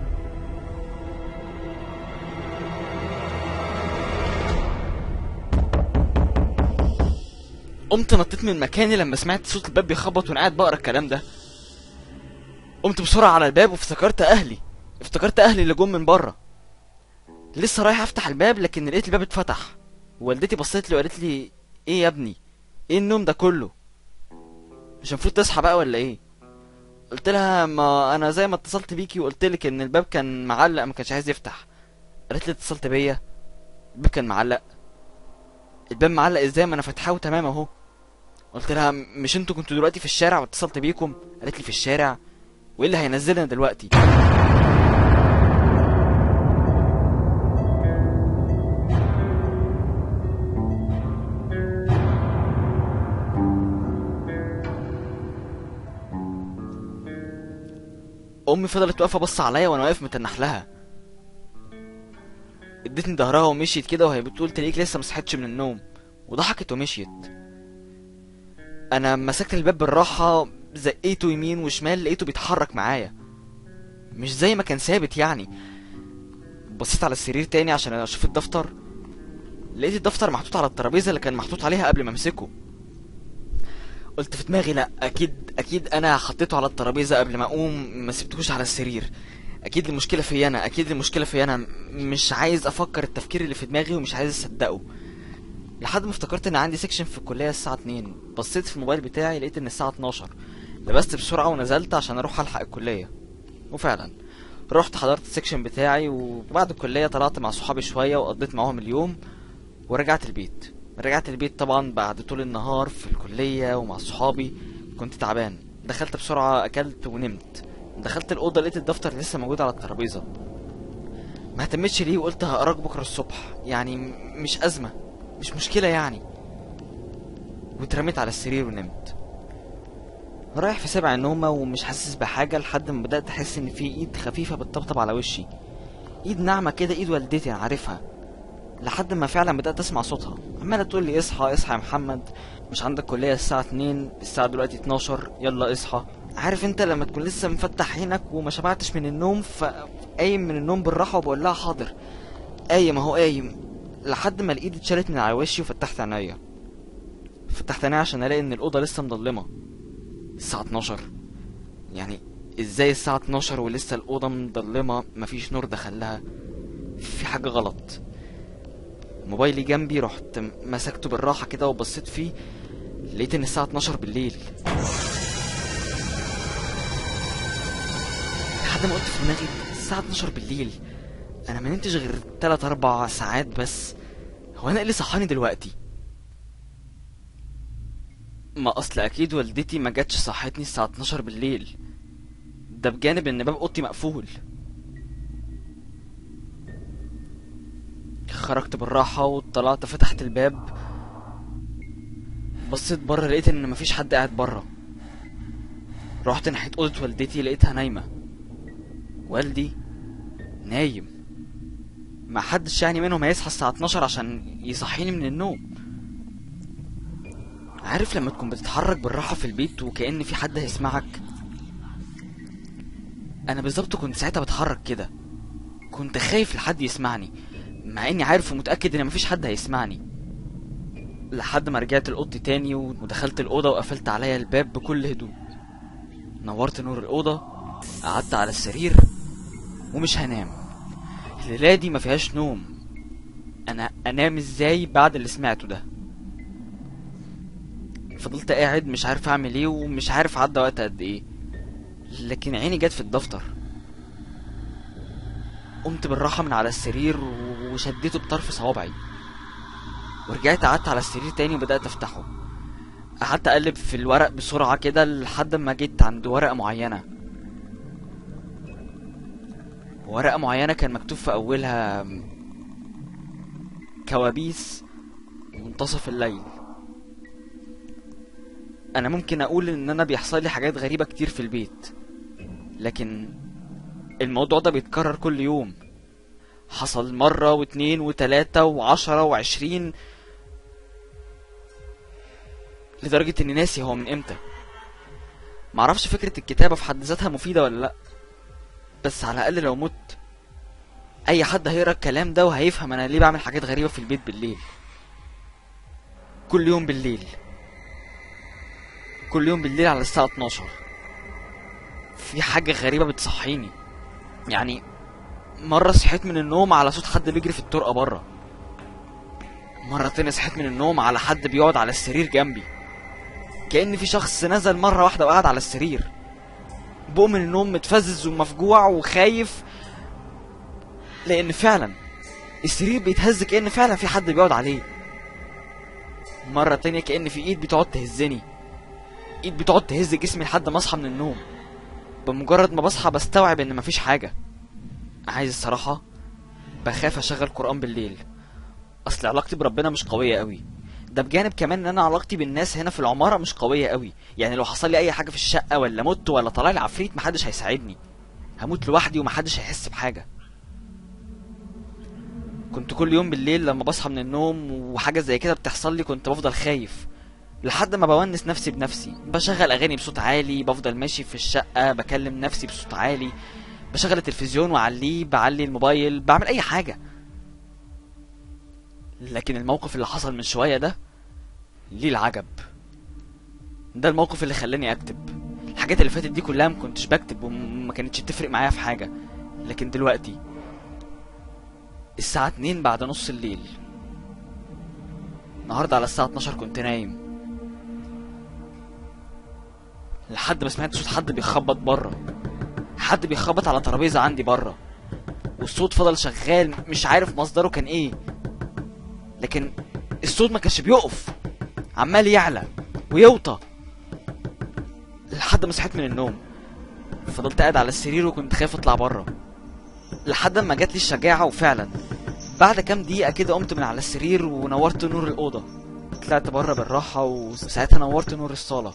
قمت نطيت من مكاني لما سمعت صوت الباب بيخبط وانا قاعد بقرا الكلام ده. قمت بسرعه على الباب وافتكرت اهلي اللي جم من بره. لسه رايح افتح الباب لكن لقيت الباب اتفتح. والدتي بصيت لي وقالت لي ايه يا ابني، ايه النوم ده كله؟ مش المفروض تصحى بقى ولا ايه؟ قلت لها ما انا زي ما اتصلت بيكي وقلت لك ان الباب كان معلق ما كانش عايز يفتح. قالت لي اتصلت بيا؟ الباب كان معلق؟ الباب معلق ازاي ما انا فاتحاه تمام اهو. قلت لها مش انتوا كنتوا دلوقتي في الشارع واتصلت بيكم؟ قالت لي في الشارع؟ وايه اللي هينزلنا دلوقتي؟ امي فضلت واقفه بص عليا وانا واقف متنح لها. ادتني ظهرها ومشيت كده وهي بتقول تلاقيك لسه مصحتش من النوم، وضحكت ومشيت. انا مسكت الباب بالراحه، زقيته يمين وشمال، لقيته بيتحرك معايا مش زي ما كان ثابت يعني. بصيت على السرير تاني عشان اشوف الدفتر، لقيت الدفتر محطوط على الترابيزه اللي كان محطوط عليها قبل ما امسكه. قلت في دماغي لا، اكيد انا حطيته على الترابيزه قبل ما اقوم، ما سبتهوش على السرير. اكيد المشكله فيا انا، مش عايز افكر التفكير اللي في دماغي ومش عايز اصدقه. لحد ما افتكرت ان عندي سيكشن في الكليه الساعه 2. بصيت في الموبايل بتاعي لقيت ان الساعه 12. لبست بسرعه ونزلت عشان اروح الحق الكليه. وفعلا رحت حضرت السيكشن بتاعي، وبعد الكليه طلعت مع صحابي شويه وقضيت معاهم اليوم ورجعت البيت. طبعا بعد طول النهار في الكليه ومع صحابي كنت تعبان. دخلت بسرعه اكلت ونمت. دخلت الاوضه لقيت الدفتر لسه موجود على الترابيزه. ما اهتمتش ليه وقلت هقراك بكره الصبح، يعني مش ازمه، مش مشكله يعني. واترميت على السرير ونمت. رايح في سبع النومه ومش حاسس بحاجه لحد ما بدات احس ان في ايد خفيفه بتطبطب على وشي. ايد ناعمه كده، ايد والدتي انا عارفها. لحد ما فعلا بدات اسمع صوتها عماله تقول لي اصحى يا محمد، مش عندك كليه الساعه 2، الساعه دلوقتي 12، يلا اصحى. عارف انت لما تكون لسه مفتح عينك وما شبعتش من النوم، فقايم من النوم بالراحه وبقول لها حاضر، قايم اهو قايم. لحد ما الايد اتشالت من على وشي وفتحت عينيا. عشان الاقي ان الاوضه لسه مظلمه. الساعه 12 يعني ازاي الساعه 12 ولسه الاوضه مظلمه مفيش نور دخلها؟ في حاجه غلط. موبايلي جنبي، رحت مسكته بالراحه كده وبصيت فيه، لقيت ان الساعه 12 بالليل. لحد ما قلت في دماغي الساعه 12 بالليل، انا ما نمتش غير 3-4 ساعات بس، هو انا ايه اللي صحاني دلوقتي؟ ما اصل اكيد والدتي ما جاتش صحتني الساعه 12 بالليل، ده بجانب ان باب اوضتي مقفول. خرجت بالراحه وطلعت فتحت الباب، بصيت بره لقيت ان مفيش حد قاعد بره. رحت ناحيه اوضه والدتي لقيتها نايمه. والدي نايم، ما حدش يعني منهم هيصحى الساعه 12 عشان يصحيني من النوم. عارف لما تكون بتتحرك بالراحه في البيت وكأن في حد هيسمعك؟ انا بالظبط كنت ساعتها بتحرك كده، كنت خايف لحد يسمعني، مع اني عارف ومتاكد ان مفيش حد هيسمعني. لحد ما رجعت الاوضتي تاني ودخلت الاوضه وقفلت عليا الباب بكل هدوء. نورت نور الاوضه، قعدت على السرير ومش هنام. الليله دي ما فيهاش نوم. انا انام ازاي بعد اللي سمعته ده؟ فضلت قاعد مش عارف اعمل ايه ومش عارف عدى وقت قد ايه، لكن عيني جت في الدفتر. قمت بالراحه من على السرير وشديته بطرف صوابعي، ورجعت قعدت على السرير تاني وبدات افتحه. قعدت اقلب في الورق بسرعه كده لحد ما جيت عند ورقه معينه كان مكتوب في اولها كوابيس منتصف الليل. انا ممكن اقول ان انا بيحصل لي حاجات غريبة كتير في البيت، لكن الموضوع ده بيتكرر كل يوم. حصل مرة واتنين وتلاتة وعشرة وعشرين، لدرجة اني ناسي هو من امتى. معرفش فكرة الكتابة في حد ذاتها مفيدة ولا لأ، بس على الأقل لو مت أي حد هيقرا الكلام ده وهيفهم أنا ليه بعمل حاجات غريبة في البيت بالليل. كل يوم بالليل، كل يوم بالليل على الساعة 12 في حاجة غريبة بتصحيني. يعني مرة صحيت من النوم على صوت حد بيجري في الطرقة برا، مرة تانية صحيت من النوم على حد بيقعد على السرير جنبي، كأن في شخص نزل مرة واحدة وقعد على السرير. بقوم من النوم متفزز ومفجوع وخايف، لأن فعلا السرير بيتهز كأن فعلا في حد بيقعد عليه. مرة تانية كأن في ايد بتقعد تهزني، ايد بتقعد تهز جسمي لحد ما اصحى من النوم. بمجرد ما بصحى بستوعب ان مفيش حاجة. عايز الصراحة بخاف اشغل قرآن بالليل، اصل علاقتي بربنا مش قوية قوي. ده بجانب كمان ان انا علاقتي بالناس هنا في العمارة مش قوية قوي. يعني لو حصل لي اي حاجة في الشقة ولا مت ولا طلع لي عفريت محدش هيساعدني، هموت لوحدي ومحدش هيحس بحاجة. كنت كل يوم بالليل لما بصحى من النوم وحاجة زي كده بتحصل لي كنت بفضل خايف لحد ما بونس نفسي بنفسي. بشغل اغاني بصوت عالي، بفضل ماشي في الشقة بكلم نفسي بصوت عالي، بشغل التلفزيون وعليه، بعلي الموبايل، بعمل اي حاجة. لكن الموقف اللي حصل من شوية ده ليه العجب. ده الموقف اللي خلاني اكتب. الحاجات اللي فاتت دي كلها ما كنتش بكتب وما كانتش تفرق معايا في حاجة، لكن دلوقتي الساعة 2 بعد نص الليل، النهاردة على الساعة 12 كنت نايم لحد ما سمعت صوت حد بيخبط بره، حد بيخبط على ترابيزة عندي بره، والصوت فضل شغال مش عارف مصدره كان ايه، لكن الصوت ما كانش بيقف، عمال يعلى ويوطى لحد ما صحيت من النوم. فضلت قاعد على السرير وكنت خايف اطلع بره لحد ما جات لي الشجاعة، وفعلا بعد كام دقيقة كده قمت من على السرير ونورت نور الأوضة، طلعت بره بالراحة وساعتها نورت نور الصالة.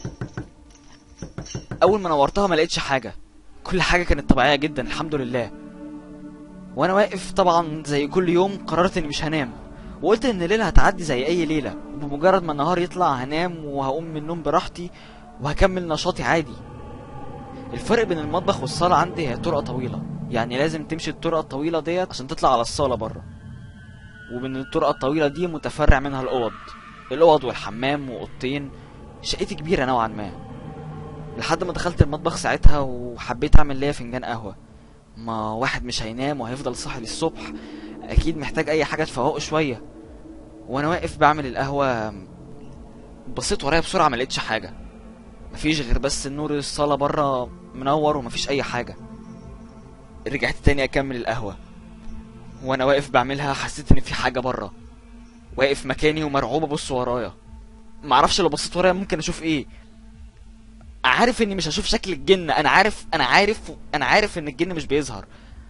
أول ما نورتها ما لقيتش حاجة، كل حاجة كانت طبيعية جدا الحمد لله. وأنا واقف طبعا زي كل يوم قررت إني مش هنام، وقلت إن الليلة هتعدي زي أي ليلة، وبمجرد ما النهار يطلع هنام وهقوم من النوم براحتي وهكمل نشاطي عادي. الفرق بين المطبخ والصالة عندي هي طرقة طويلة، يعني لازم تمشي الطرقة الطويلة ديت عشان تطلع على الصالة بره، ومن الطرقة الطويلة دي متفرع منها الأوض والحمام وأوضتين. شقتي كبيرة نوعا ما. لحد ما دخلت المطبخ ساعتها وحبيت أعمل ليا فنجان قهوة، ما واحد مش هينام وهيفضل صاحي للصبح، أكيد محتاج أي حاجة تفوقه شوية. وأنا واقف بعمل القهوة بصيت ورايا بسرعة، ملقتش حاجة، مفيش غير بس النور الصالة بره منور ومفيش أي حاجة. رجعت تاني أكمل القهوة، وانا واقف بعملها حسيت ان في حاجه بره. واقف مكاني ومرعوب ابص ورايا، معرفش لو بصيت ورايا ممكن اشوف ايه. عارف اني مش هشوف شكل الجن، انا عارف ان الجن مش بيظهر،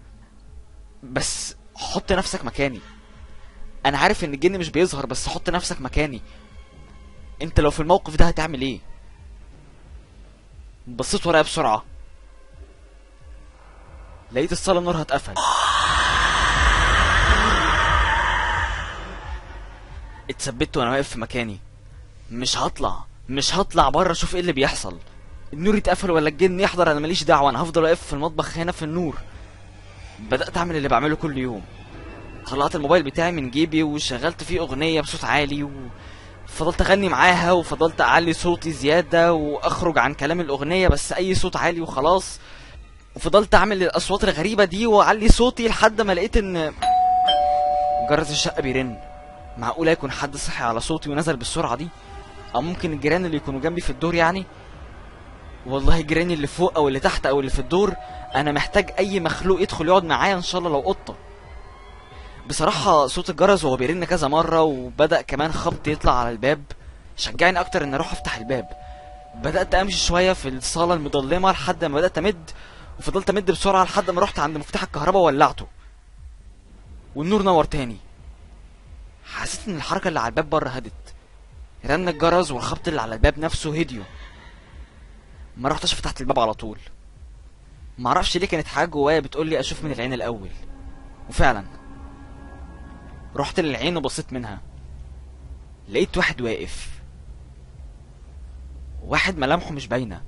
بس حط نفسك مكاني. انا عارف ان الجن مش بيظهر بس حط نفسك مكاني، انت لو في الموقف ده هتعمل ايه؟ بصيت ورايا بسرعه، لقيت الصاله نورها اتقفل. اتثبت وانا واقف في مكاني، مش هطلع بره اشوف ايه اللي بيحصل. النور يتقفل ولا الجن يحضر انا ماليش دعوه، انا هفضل واقف في المطبخ هنا في النور. بدات اعمل اللي بعمله كل يوم، طلعت الموبايل بتاعي من جيبي وشغلت فيه اغنيه بصوت عالي وفضلت اغني معاها، وفضلت اعلي صوتي زياده واخرج عن كلام الاغنيه بس اي صوت عالي وخلاص، وفضلت اعمل الاصوات الغريبه دي واعلي صوتي لحد ما لقيت ان جرس الشقه بيرن. معقوله يكون حد صحي على صوتي ونزل بالسرعه دي؟ او ممكن الجيران اللي يكونوا جنبي في الدور يعني. والله جيراني اللي فوق او اللي تحت او اللي في الدور، انا محتاج اي مخلوق يدخل يقعد معايا ان شاء الله لو قطه. بصراحه صوت الجرس وهو بيرن كذا مره وبدا كمان خبط يطلع على الباب شجعني اكتر ان اروح افتح الباب. بدات امشي شويه في الصاله المظلمه لحد ما بدات امد، وفضلت امد بسرعه لحد ما رحت عند مفتاح الكهرباء وولعته والنور نور تاني. حسيت ان الحركه اللي على الباب بره هدت، رن الجرس والخبط اللي على الباب نفسه هديوا. ما رحتش فتحت الباب على طول، معرفش ليه كانت حاجه جوايا بتقولي اشوف من العين الاول. وفعلا رحت للعين وبصيت منها، لقيت واحد واقف، واحد ملامحه مش باينه،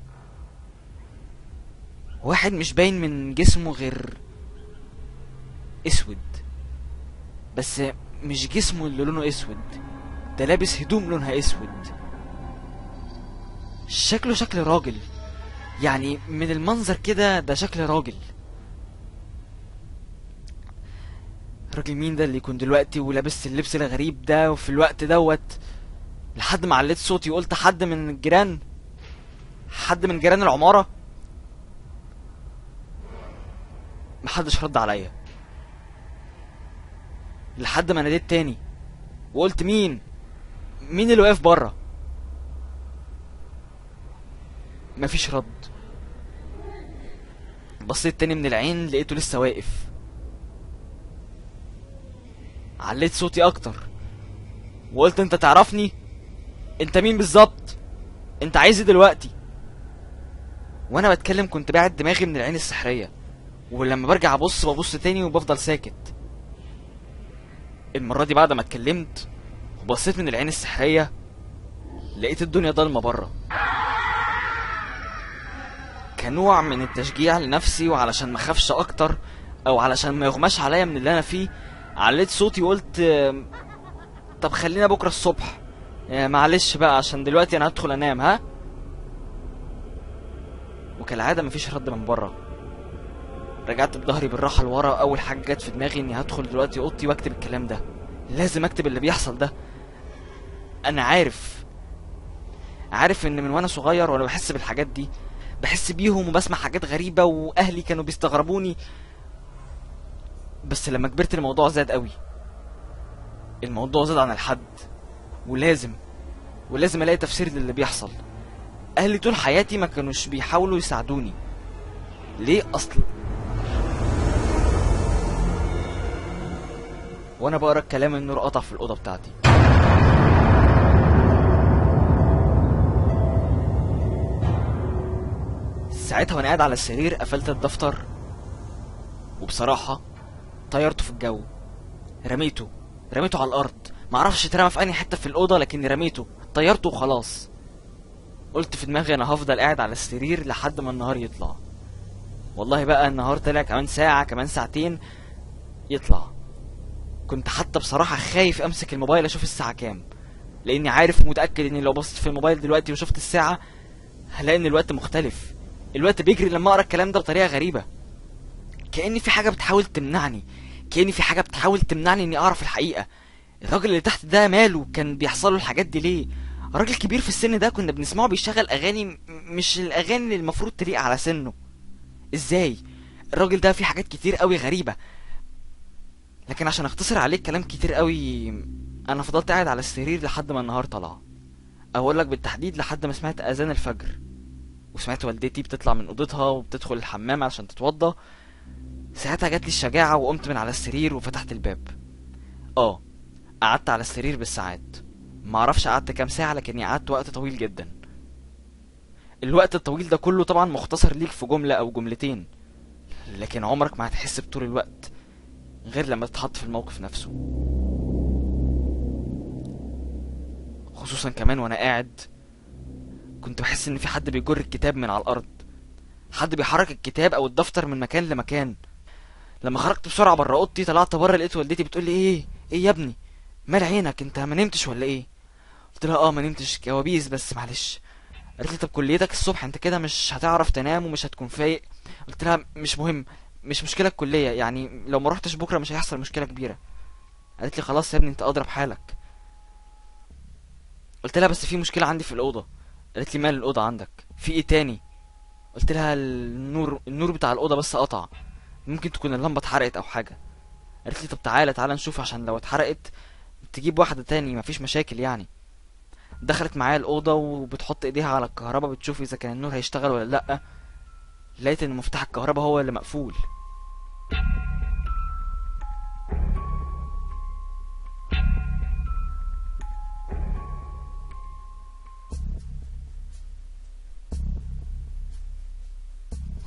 واحد مش باين من جسمه غير اسود، بس مش جسمه اللي لونه اسود، ده لابس هدوم لونها اسود. شكله شكل راجل، يعني من المنظر كده ده شكل راجل. راجل مين ده اللي يكون دلوقتي ولابس اللبس الغريب ده وفي الوقت دوت؟ لحد ما عليت صوتي وقلت حد من الجيران، حد من جيران العمارة. محدش رد عليا، لحد ما ناديت تاني وقلت مين اللي واقف بره. مفيش رد. بصيت تاني من العين لقيته لسه واقف. عليت صوتي اكتر وقلت انت تعرفني؟ انت مين بالظبط؟ انت عايز ايه دلوقتي؟ وانا بتكلم كنت باعد دماغي من العين السحرية، ولما برجع ببص تاني وبفضل ساكت. المرة دي بعد ما اتكلمت وبصيت من العين السحرية لقيت الدنيا ضلمة بره. كنوع من التشجيع لنفسي وعلشان مخافش اكتر او علشان ما يغماش عليا من اللي انا فيه، عليت صوتي وقلت طب خلينا بكرة الصبح، معلش بقى عشان دلوقتي انا هدخل انام. ها؟ وكالعادة مفيش رد من بره. رجعت بظهري بالراحة لورا، اول حاجة جت في دماغي اني هدخل دلوقتي اوضتي واكتب الكلام ده. لازم اكتب اللي بيحصل ده. انا عارف ان من وانا صغير وانا بحس بالحاجات دي، بحس بيهم وبسمع حاجات غريبة واهلي كانوا بيستغربوني، بس لما كبرت الموضوع زاد قوي. الموضوع زاد عن الحد، ولازم الاقي تفسير للي بيحصل. اهلي طول حياتي ما كانوش بيحاولوا يساعدوني. ليه اصل؟ وانا بقرا الكلام النور قطع في الاوضه بتاعتي. ساعتها وانا قاعد على السرير قفلت الدفتر، وبصراحه طيرته في الجو، رميته على الارض. معرفش اترمى في انهي حته في الاوضه، لكني رميته، طيرته وخلاص. قلت في دماغي انا هفضل قاعد على السرير لحد ما النهار يطلع. والله بقى النهار طلع كمان ساعه، كمان ساعتين يطلع. كنت حتى بصراحه خايف امسك الموبايل اشوف الساعه كام، لاني عارف ومتاكد اني لو بصيت في الموبايل دلوقتي وشفت الساعه هلاقي ان الوقت مختلف. الوقت بيجري لما اقرا الكلام ده بطريقه غريبه، كأن في حاجه بتحاول تمنعني، اني اعرف الحقيقه. الراجل اللي تحت ده ماله؟ كان بيحصل له الحاجات دي ليه؟ راجل كبير في السن ده كنا بنسمعه بيشغل اغاني مش الاغاني اللي المفروض تليق على سنه. ازاي؟ الراجل ده فيه حاجات كتير قوي غريبه. لكن عشان اختصر عليك كلام كتير قوي، انا فضلت قاعد على السرير لحد ما النهار طلع. اقول لك بالتحديد لحد ما سمعت اذان الفجر، وسمعت والدتي بتطلع من اوضتها وبتدخل الحمام عشان تتوضى. ساعتها جات لي الشجاعه وقمت من على السرير وفتحت الباب. قعدت على السرير بالساعات، معرفش قعدت كام ساعه، لكني قعدت وقت طويل جدا. الوقت الطويل ده كله طبعا مختصر ليك في جمله او جملتين، لكن عمرك ما هتحس بطول الوقت غير لما تتحط في الموقف نفسه. خصوصا كمان وانا قاعد كنت بحس ان في حد بيجر الكتاب من على الارض، حد بيحرك الكتاب او الدفتر من مكان لمكان. لما خرجت بسرعه بره اوضتي طلعت بره لقيت والدتي بتقول لي ايه يا ابني، مال عينك؟ انت ما نمتش ولا ايه؟ قلت لها ما نمتش، كوابيس بس معلش. قالت لي طب كليتك الصبح، انت كده مش هتعرف تنام ومش هتكون فايق. قلت لها مش مهم، مش مشكله الكليه، يعني لو ما رحتش بكره مش هيحصل مشكله كبيره. قالت لي خلاص يا ابني انت اضرب حالك. قلت لها بس في مشكله عندي في الاوضه. قالت لي مال الاوضه عندك؟ في ايه تاني؟ قلت لها النور بتاع الاوضه بس قطع، ممكن تكون اللمبه اتحرقت او حاجه. قالت لي طب تعالى نشوف، عشان لو اتحرقت تجيب واحده تاني، مفيش مشاكل يعني. دخلت معايا الاوضه وبتحط ايديها على الكهرباء بتشوف اذا كان النور هيشتغل ولا لا. لقيت ان مفتاح الكهرباء هو اللي مقفول.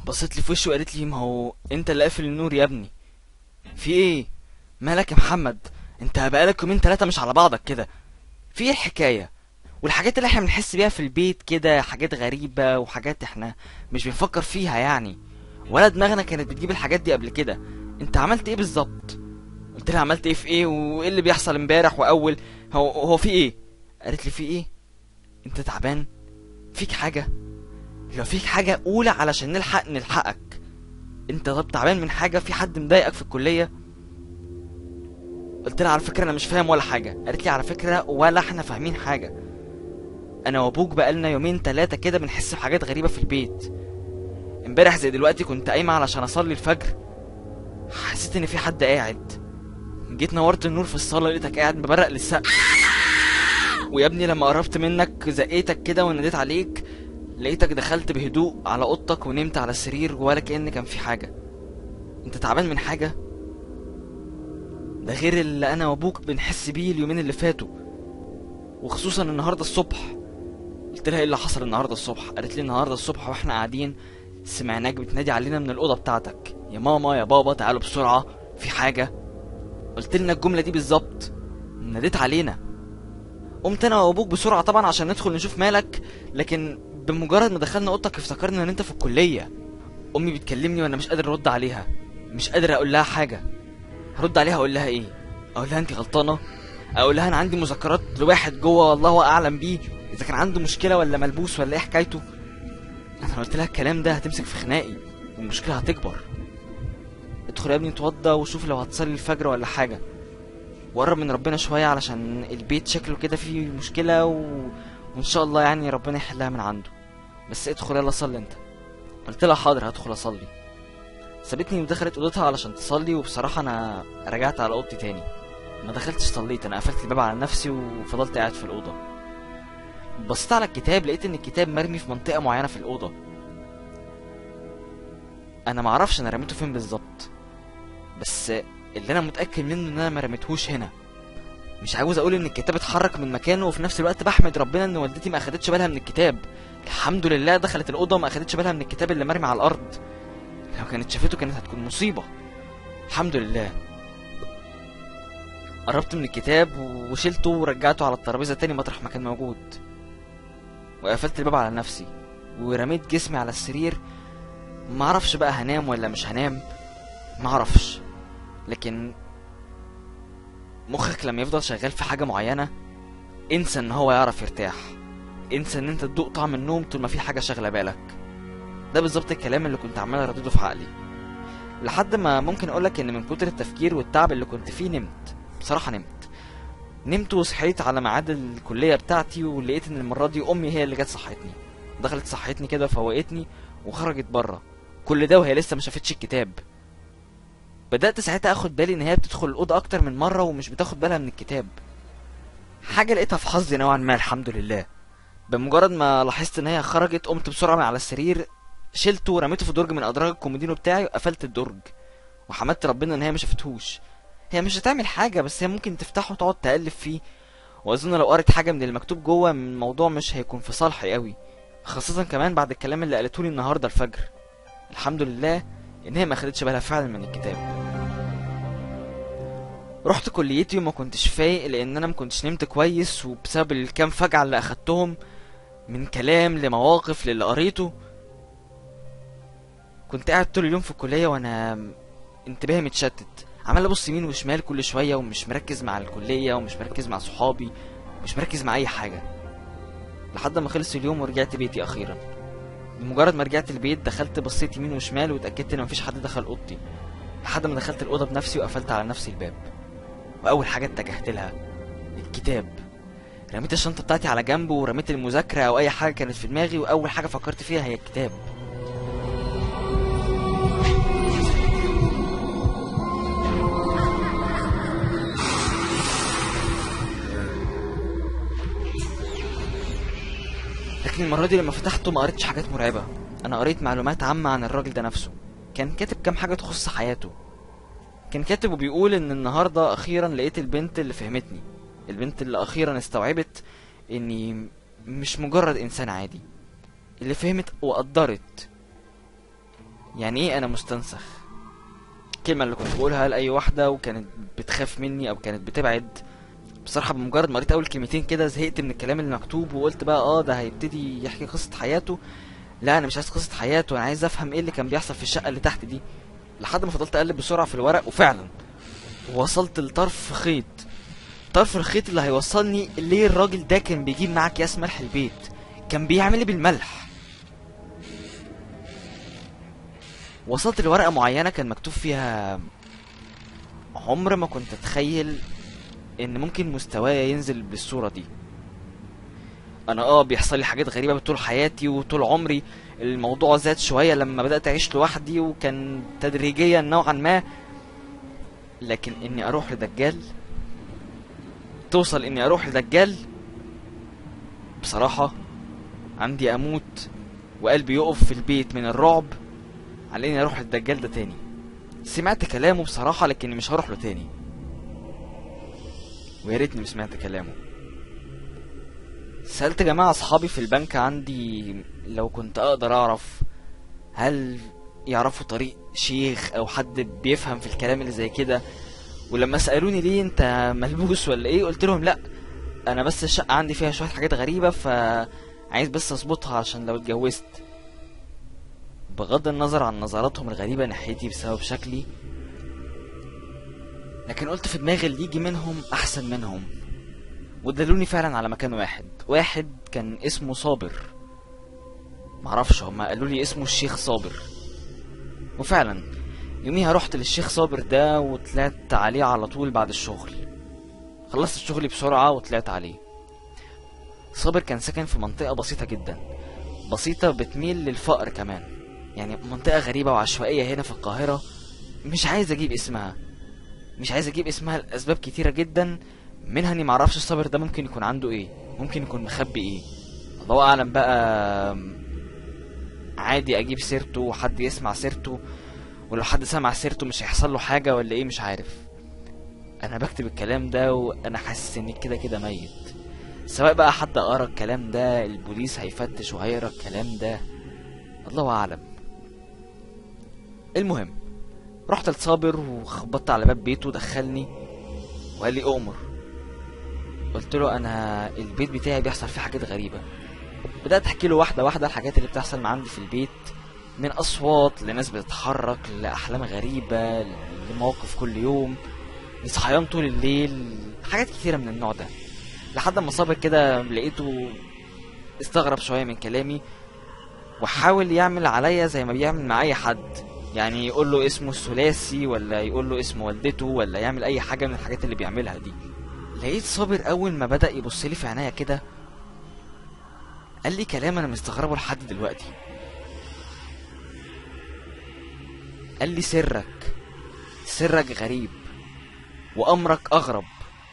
بصيت لي في وشي وقالت لي ما هو انت اللي قافل النور يا ابني. في ايه؟ مالك يا محمد؟ انت بقالك يومين 3 مش على بعضك كده، في ايه الحكايه؟ والحاجات اللي احنا بنحس بيها في البيت كده حاجات غريبه وحاجات احنا مش بنفكر فيها يعني، ولا دماغنا كانت بتجيب الحاجات دي قبل كده. انت عملت ايه بالظبط؟ قلت لها عملت ايه في ايه وايه اللي بيحصل امبارح واول. هو في ايه؟ قالت لي في ايه؟ انت تعبان؟ فيك حاجه؟ لو فيك حاجه قول علشان نلحقك. انت طب تعبان من حاجه؟ في حد مضايقك في الكليه؟ قلت لها على فكره انا مش فاهم ولا حاجه. قالت لي على فكره ولا احنا فاهمين حاجه، انا وابوك بقالنا يومين 3 كده بنحس بحاجات غريبه في البيت. امبارح زي دلوقتي كنت قايمه علشان اصلي الفجر، حسيت ان في حد قاعد، جيت نورت النور في الصاله لقيتك قاعد مبرق للسقف. ويا ابني لما قربت منك زقيتك كده وناديت عليك، لقيتك دخلت بهدوء على اوضتك ونمت على السرير ولا كأن كان في حاجه. انت تعبان من حاجه؟ ده غير اللي انا وابوك بنحس بيه اليومين اللي فاتوا، وخصوصا النهارده الصبح. قلت لها ايه اللي حصل النهارده الصبح؟ قالت لي النهارده الصبح واحنا قاعدين سمعناك بتنادي علينا من الاوضه بتاعتك، يا ماما يا بابا تعالوا بسرعه في حاجه. قلت لنا الجمله دي بالظبط، ناديت علينا. قمت انا وابوك بسرعه طبعا عشان ندخل نشوف مالك، لكن بمجرد ما دخلنا اوضتك افتكرنا ان انت في الكليه. امي بتكلمني وانا مش قادر ارد عليها، مش قادر اقول لها حاجه. هرد عليها اقول لها ايه؟ اقول لها انت غلطانه؟ اقول لها انا عندي مذكرات لواحد جوه والله اعلم بيه اذا كان عنده مشكله ولا ملبوس ولا ايه حكايته؟ انا قلت لها الكلام ده هتمسك في خناقي والمشكله هتكبر. ادخل يا ابني اتوضى وشوف لو هتصلي الفجر ولا حاجه، وقرب من ربنا شويه علشان البيت شكله كده فيه مشكله وان شاء الله يعني ربنا يحلها من عنده. بس ادخل يلا صلي انت. قلت لها حاضر هدخل اصلي. سابتني ودخلت اوضتها علشان تصلي، وبصراحه انا رجعت على اوضتي تاني، ما دخلتش صليت، انا قفلت الباب على نفسي وفضلت قاعد في الاوضه. بصيت على الكتاب لقيت ان الكتاب مرمي في منطقه معينه في الاوضه، انا معرفش انا رميته فين بالظبط، بس اللي انا متاكد منه ان انا ما رميتهوش هنا. مش عاوز اقول ان الكتاب اتحرك من مكانه، وفي نفس الوقت بحمد ربنا ان والدتي ما اخدتش بالها من الكتاب. الحمد لله دخلت الاوضه وما اخدتش بالها من الكتاب اللي مرمي على الارض، لو كانت شافته كانت هتكون مصيبه. الحمد لله. قربت من الكتاب وشلته ورجعته على الترابيزه تاني مطرح ما كان موجود، وقفلت الباب على نفسي ورميت جسمي على السرير. معرفش بقى هنام ولا مش هنام، معرفش، لكن مخك لما يفضل شغال في حاجه معينه انسى ان هو يعرف يرتاح، انسى ان انت تدوق طعم النوم طول ما في حاجه شاغله بالك. ده بالظبط الكلام اللي كنت عمال اردده في عقلي، لحد ما ممكن اقولك ان من كتر التفكير والتعب اللي كنت فيه نمت. بصراحه نمت وصحيت على ميعاد الكليه بتاعتي، ولقيت ان المره دي امي هي اللي جت صحتني، دخلت صحتني كده فوقتني وخرجت بره، كل ده وهي لسه ما شافتش الكتاب. بدات ساعتها اخد بالي ان هي بتدخل الاوضه اكتر من مره ومش بتاخد بالها من الكتاب، حاجه لقيتها في حظي نوعا ما الحمد لله. بمجرد ما لاحظت ان هي خرجت قمت بسرعه من على السرير، شلته ورميته في درج من ادراج الكومودينو بتاعي وقفلت الدرج، وحمدت ربنا ان هي ما شافتهوش. هي مش هتعمل حاجه، بس هي ممكن تفتحه وتقعد تقلب فيه، واظن لو قريت حاجه من المكتوب جوه من الموضوع مش هيكون في صالحي قوي، خاصه كمان بعد الكلام اللي قالته لي النهارده الفجر. الحمد لله ان هي ما خدتش بالها فعلا من الكتاب. رحت كليتي وما كنتش فايق لان انا ما كنتش نمت كويس، وبسبب الكام فجعه اللي اخدتهم من كلام لمواقف للي قريته. كنت قاعد طول اليوم في الكليه وانا انتباهي متشتت، عمال ابص يمين وشمال كل شويه ومش مركز مع الكليه ومش مركز مع صحابي ومش مركز مع اي حاجه، لحد ما خلص اليوم ورجعت بيتي اخيرا. بمجرد ما رجعت البيت دخلت بصيت يمين وشمال واتاكدت ان مفيش حد دخل اوضتي، لحد ما دخلت الاوضه بنفسي وقفلت على نفسي الباب. واول حاجه اتجهت لها الكتاب، رميت الشنطه بتاعتي على جنب ورميت المذاكره او اي حاجه كانت في دماغي، واول حاجه فكرت فيها هي الكتاب. لكن المره دي لما فتحته ما قريتش حاجات مرعبه، انا قريت معلومات عامه عن الراجل ده نفسه، كان كاتب كام حاجه تخص حياته. كان كاتب وبيقول ان النهارده اخيرا لقيت البنت اللي فهمتني، البنت اللي اخيرا استوعبت اني مش مجرد انسان عادي، اللي فهمت وقدرت يعني ايه انا مستنسخ؟ الكلمة اللي كنت بقولها لأي واحدة وكانت بتخاف مني او كانت بتبعد. بصراحة بمجرد ما قريت اول كلمتين كده زهقت من الكلام المكتوب، وقلت بقى ده هيبتدي يحكي قصة حياته. لا انا مش عايز قصة حياته، انا عايز افهم ايه اللي كان بيحصل في الشقة اللي تحت دي. لحد ما فضلت اقلب بسرعة في الورق، وفعلا وصلت لطرف خيط. طرف الخيط اللي هيوصلني ليه الراجل ده كان بيجيب معاه اكياس ملح البيت. كان بيعمل ايه بالملح؟ وصلت لورقة معينة كان مكتوب فيها: عمر ما كنت اتخيل ان ممكن مستواي ينزل بالصورة دي. انا بيحصل لي حاجات غريبة طول حياتي وطول عمري. الموضوع زاد شوية لما بدأت اعيش لوحدي، وكان تدريجيا نوعا ما. لكن اني اروح لدجال، توصل اني اروح لدجال، بصراحة عندي اموت وقلبي يقف في البيت من الرعب على اني اروح للدجال ده تاني. سمعت كلامه بصراحة، لكني مش هروح له تاني، ويا ريتني ما سمعت كلامه. سألت جماعة اصحابي في البنك عندي لو كنت اقدر اعرف هل يعرفوا طريق شيخ او حد بيفهم في الكلام اللي زي كده. ولما سألوني ليه انت ملبوس ولا ايه، قلت لهم لا، انا بس الشقة عندي فيها شوية حاجات غريبة، عايز بس اظبطها عشان لو اتجوزت. بغض النظر عن نظراتهم الغريبة ناحيتي بسبب شكلي، لكن قلت في دماغي اللي يجي منهم احسن منهم. ودلوني فعلا على مكان واحد كان اسمه صابر. معرفش، هما قالوا لي اسمه الشيخ صابر. وفعلا يوميها رحت للشيخ صابر ده وطلعت عليه على طول بعد الشغل. خلصت شغلي بسرعة وطلعت عليه. صابر كان ساكن في منطقة بسيطة جدا، بسيطة بتميل للفقر كمان. يعني منطقة غريبة وعشوائية هنا في القاهرة، مش عايز اجيب اسمها لأسباب كتيرة جدا، منها اني معرفش الصابر ده ممكن يكون عنده ايه، ممكن يكون مخبي ايه، الله اعلم بقى. عادي اجيب سيرته وحد يسمع سيرته، ولو حد سمع سيرته مش هيحصل له حاجة ولا ايه، مش عارف. انا بكتب الكلام ده وانا حاسس اني كده ميت. سواء بقى حد قرا الكلام ده، البوليس هيفتش وهيقرا الكلام ده، الله اعلم. المهم رحت لصابر وخبطت على باب بيته، دخلني وقال لي اؤمر. قلت له انا البيت بتاعي بيحصل فيه حاجات غريبة. بدأت احكي له واحدة واحدة الحاجات اللي بتحصل مع عندي في البيت، من اصوات لناس بتتحرك، لاحلام غريبة، لمواقف كل يوم، لصحيان طول الليل، حاجات كتيرة من النوع ده. لحد ما صابر كده لقيته استغرب شوية من كلامي، وحاول يعمل عليا زي ما بيعمل مع اي حد، يعني يقول له اسمه الثلاثي ولا يقول له اسم والدته ولا يعمل اي حاجة من الحاجات اللي بيعملها دي. لقيت صابر اول ما بدأ يبص لي في عينيا كده قال لي كلام انا مستغربه لحد دلوقتي. قال لي سرك غريب وامرك اغرب،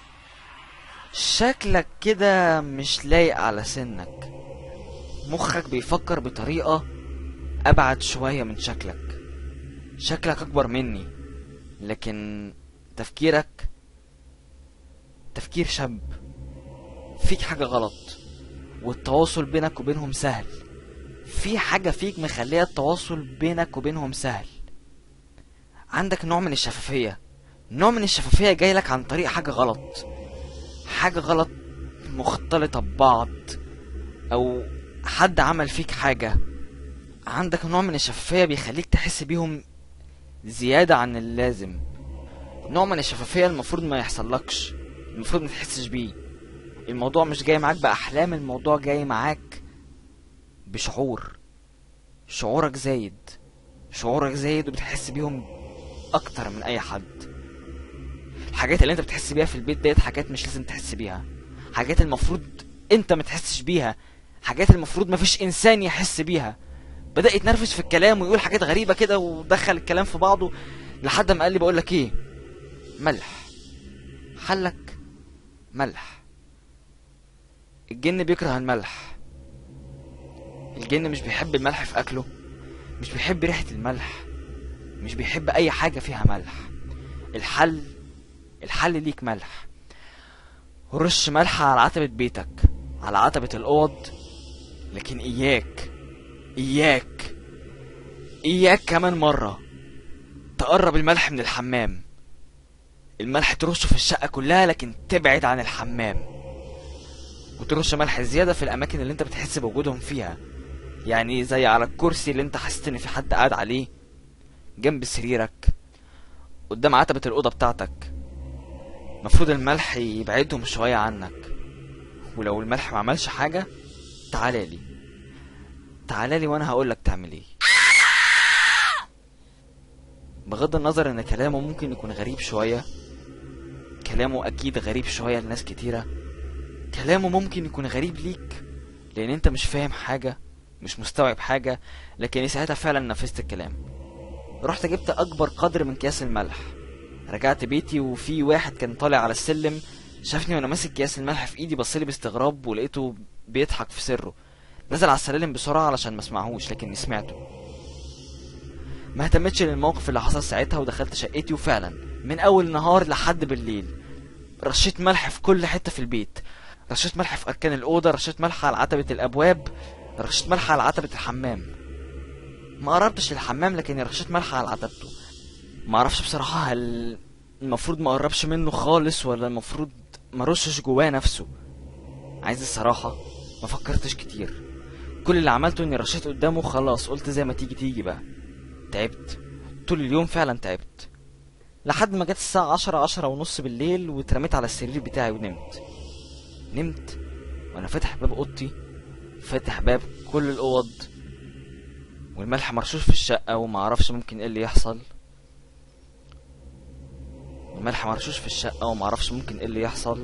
شكلك كده مش لايق على سنك، مخك بيفكر بطريقة ابعد شوية من شكلك اكبر مني، لكن تفكيرك تفكير شاب. فيك حاجة غلط والتواصل بينك وبينهم سهل، في حاجة فيك مخلية التواصل بينك وبينهم سهل. عندك نوع من الشفافية جايلك عن طريق حاجة غلط مختلطة ببعض، او حد عمل فيك حاجة. عندك نوع من الشفافية بيخليك تحس بيهم زيادة عن اللازم، نوع من الشفافية المفروض ما يحصلكش، المفروض ما تحسش بيه. الموضوع مش جاي معاك بأحلام، الموضوع جاي معاك بشعور، شعورك زايد وبتحس بيهم اكتر من اي حد. الحاجات اللي انت بتحس بيها في البيت ديت حاجات مش لازم تحس بيها، حاجات المفروض انت ما تحسش بيها، حاجات المفروض ما فيش انسان يحس بيها. بدأ يتنرفز في الكلام ويقول حاجات غريبة كده ودخل الكلام في بعضه، لحد ما قال لي بقولك ايه، ملح، حلك ملح. الجن بيكره الملح، الجن مش بيحب الملح في اكله، مش بيحب ريحة الملح، مش بيحب اي حاجة فيها ملح. الحل ليك ملح. رش ملح على عتبة بيتك، على عتبة الاوض، لكن اياك اياك كمان مرة تقرب الملح من الحمام. الملح ترشه في الشقة كلها لكن تبعد عن الحمام، وترش ملح زيادة في الأماكن اللي انت بتحس بوجودهم فيها، يعني زي على الكرسي اللي انت حسيت ان في حد قاعد عليه، جنب سريرك، قدام عتبة الأوضة بتاعتك. مفروض الملح يبعدهم شوية عنك. ولو الملح ما عملش حاجة تعالالي وانا هقولك تعمل ايه. بغض النظر ان كلامه ممكن يكون غريب شوية، كلامه اكيد غريب شوية لناس كتيرة، كلامه ممكن يكون غريب ليك لان انت مش فاهم حاجة، مش مستوعب حاجة، لكن ساعتها فعلا نفذت الكلام. رحت جبت اكبر قدر من اكياس الملح، رجعت بيتي وفي واحد كان طالع على السلم شافني وانا ماسك اكياس الملح في ايدي، بصلي باستغراب ولقيته بيضحك في سره. نزل على السلالم بسرعة علشان ما اسمعهوش لكني سمعته. ما اهتمتش للموقف اللي حصل ساعتها ودخلت شقتي، وفعلا من اول نهار لحد بالليل رشيت ملح في كل حتة في البيت، رشيت ملح في اركان الاوضة، رشيت ملح على عتبة الابواب، رشيت ملح على عتبة الحمام. ما قربتش للحمام لكن رشيت ملح على عتبته. ما اعرفش بصراحة هل المفروض ما اقربش منه خالص ولا المفروض ما رشش جواه نفسه. عايز الصراحة ما فكرتش كتير، كل اللي عملته اني رشيت قدامه خلاص، قلت زي ما تيجي تيجي بقى. تعبت طول اليوم، فعلا تعبت، لحد ما جت الساعة 10:10:30 بالليل واترميت على السرير بتاعي نمت وانا فاتح باب اوضتي، فاتح باب كل الاوض، والملح مرشوش في الشقة وما اعرفش ممكن ايه اللي يحصل. الملح مرشوش في الشقة وما اعرفش ممكن ايه اللي يحصل.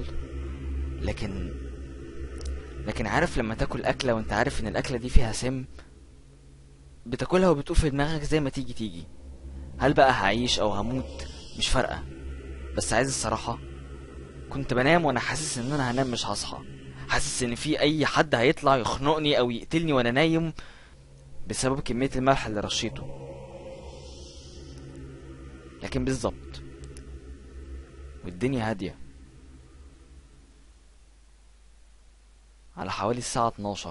لكن عارف لما تاكل اكلة وانت عارف ان الاكلة دي فيها سم، بتاكلها وبتقول في دماغك زي ما تيجي، هل بقى هعيش او هموت مش فارقة. بس عايز الصراحة كنت بنام وانا حاسس ان انا هنام مش هصحى، حاسس ان في اي حد هيطلع يخنقني او يقتلني وانا نايم بسبب كمية الملح اللي رشيته. لكن بالظبط والدنيا هادية على حوالي الساعة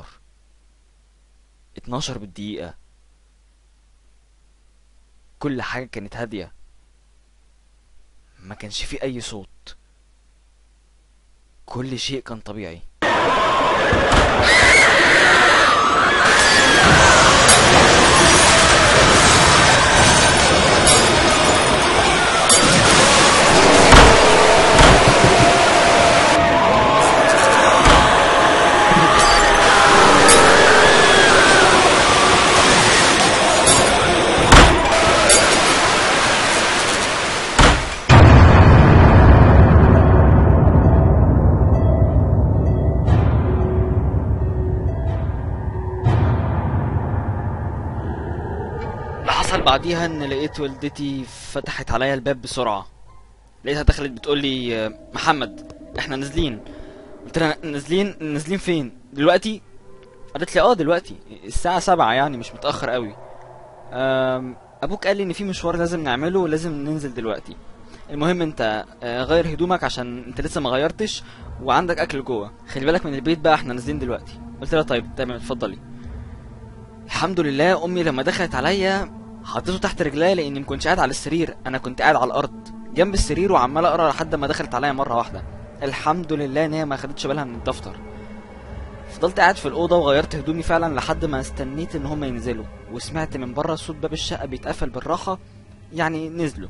12 بالدقيقة، كل حاجة كانت هادية، ما كانش في اي صوت، كل شيء كان طبيعي. حصل بعديها ان لقيت والدتي فتحت عليا الباب بسرعة، لقيتها دخلت بتقولي محمد احنا نازلين. قلت لها نازلين فين دلوقتي؟ قالت لي دلوقتي الساعة 7 يعني مش متأخر قوي. ابوك قال لي ان في مشوار لازم نعمله ولازم ننزل دلوقتي. المهم انت غير هدومك عشان انت لسه ما غيرتش وعندك اكل جوه، خلي بالك من البيت بقى احنا نازلين دلوقتي. قلت لها طيب تمام اتفضلي. الحمد لله امي لما دخلت عليا حطيته تحت رجليا لاني مكنتش قاعد على السرير، انا كنت قاعد على الارض جنب السرير وعمال اقرا لحد ما دخلت عليا مره واحده. الحمد لله ان هي ما خدتش بالها من الدفتر. فضلت قاعد في الاوضه وغيرت هدومي فعلا لحد ما استنيت ان هم ينزلوا، وسمعت من بره صوت باب الشقه بيتقفل بالراحه، يعني نزلوا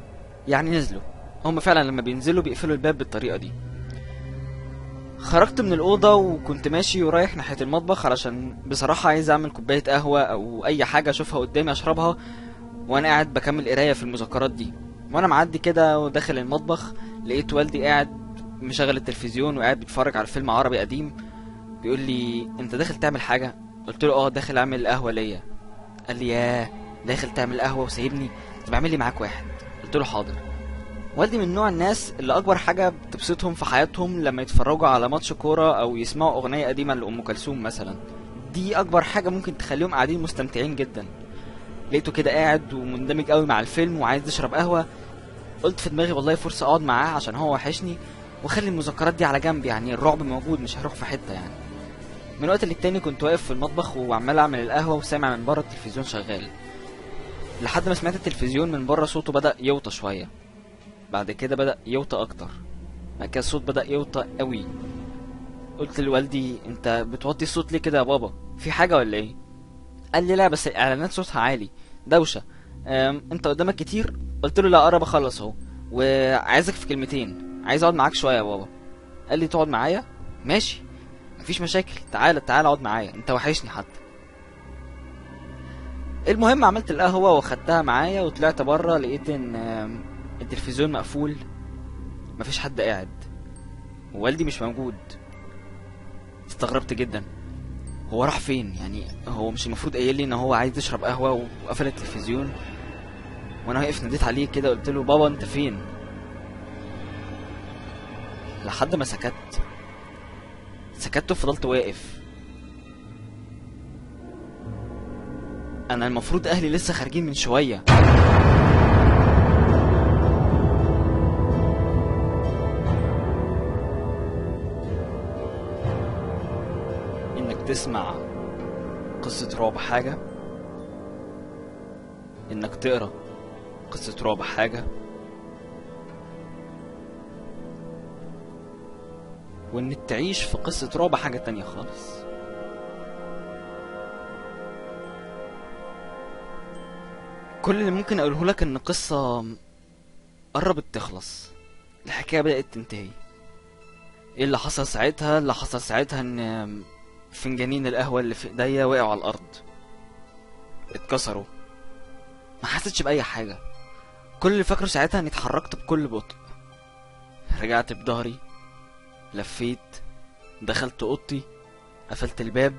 هم فعلا لما بينزلوا بيقفلوا الباب بالطريقه دي. خرجت من الاوضه وكنت ماشي ورايح ناحيه المطبخ علشان بصراحه عايز اعمل كوبايه قهوه او اي حاجه اشوفها قدامي اشربها وانا قاعد بكمل قرايه في المذكرات دي. وانا معدي كده وداخل المطبخ لقيت والدي قاعد مشغل التلفزيون وقاعد بيتفرج على فيلم عربي قديم. بيقول لي انت داخل تعمل حاجه؟ قلت له داخل اعمل قهوه ليا. قال لي ياه داخل تعمل قهوه وسايبني؟ طب اعمل لي معاك واحد. قلت له حاضر. والدي من نوع الناس اللي اكبر حاجه بتبسطهم في حياتهم لما يتفرجوا على ماتش كوره او يسمعوا اغنيه قديمه لام كلثوم مثلا، دي اكبر حاجه ممكن تخليهم قاعدين مستمتعين جدا. لقيته كده قاعد ومندمج قوي مع الفيلم وعايز يشرب قهوه. قلت في دماغي والله فرصه اقعد معاه عشان هو وحشني واخلي المذكرات دي على جنب، يعني الرعب موجود مش هيروح في حته يعني. من وقت للتاني كنت واقف في المطبخ وعمال اعمل القهوه وسامع من بره التلفزيون شغال. لحد ما سمعت التلفزيون من بره صوته بدأ يوطى شوية، بعد كده بدأ يوطى اكتر، بعد كده الصوت بدأ يوطى قوي. قلت لوالدي انت بتوطي الصوت ليه كده يا بابا، في حاجة ولا ايه؟ قال لي لا بس الاعلانات صوتها عالي دوشة. انت قدامك كتير؟ قلت له لا قرب اخلص اهو، وعايزك في كلمتين، عايز اقعد معاك شوية يا بابا. قال لي تقعد معايا؟ ماشي مفيش مشاكل، تعالى تعالى اقعد معايا، انت وحشني حتى. المهم عملت القهوة واخدتها معايا وطلعت بره، لقيت ان التلفزيون مقفول، مفيش حد قاعد، ووالدي مش موجود. استغربت جدا، هو راح فين؟ يعني هو مش المفروض قايل لي ان هو عايز يشرب قهوة وقفل التلفزيون؟ وانا واقف ناديت عليه كده قلت له بابا انت فين؟ لحد ما سكت وفضلت واقف. انا المفروض اهلي لسه خارجين من شوية. انك تسمع قصة رعب حاجة، انك تقرا قصة رعب حاجة، وانك تعيش في قصة رعب حاجة تانية خالص. كل اللي ممكن اقوله لك ان قصة قربت تخلص، الحكاية بدأت تنتهي. ايه اللي حصل ساعتها؟ اللي حصل ساعتها ان فنجانين القهوة اللي في ايديا وقعوا على الارض، اتكسروا. ما حسيتش بأي حاجة، كل اللي فاكره ساعتها اني اتحركت بكل بطء، رجعت بظهري، لفيت، دخلت اوضتي، قفلت الباب،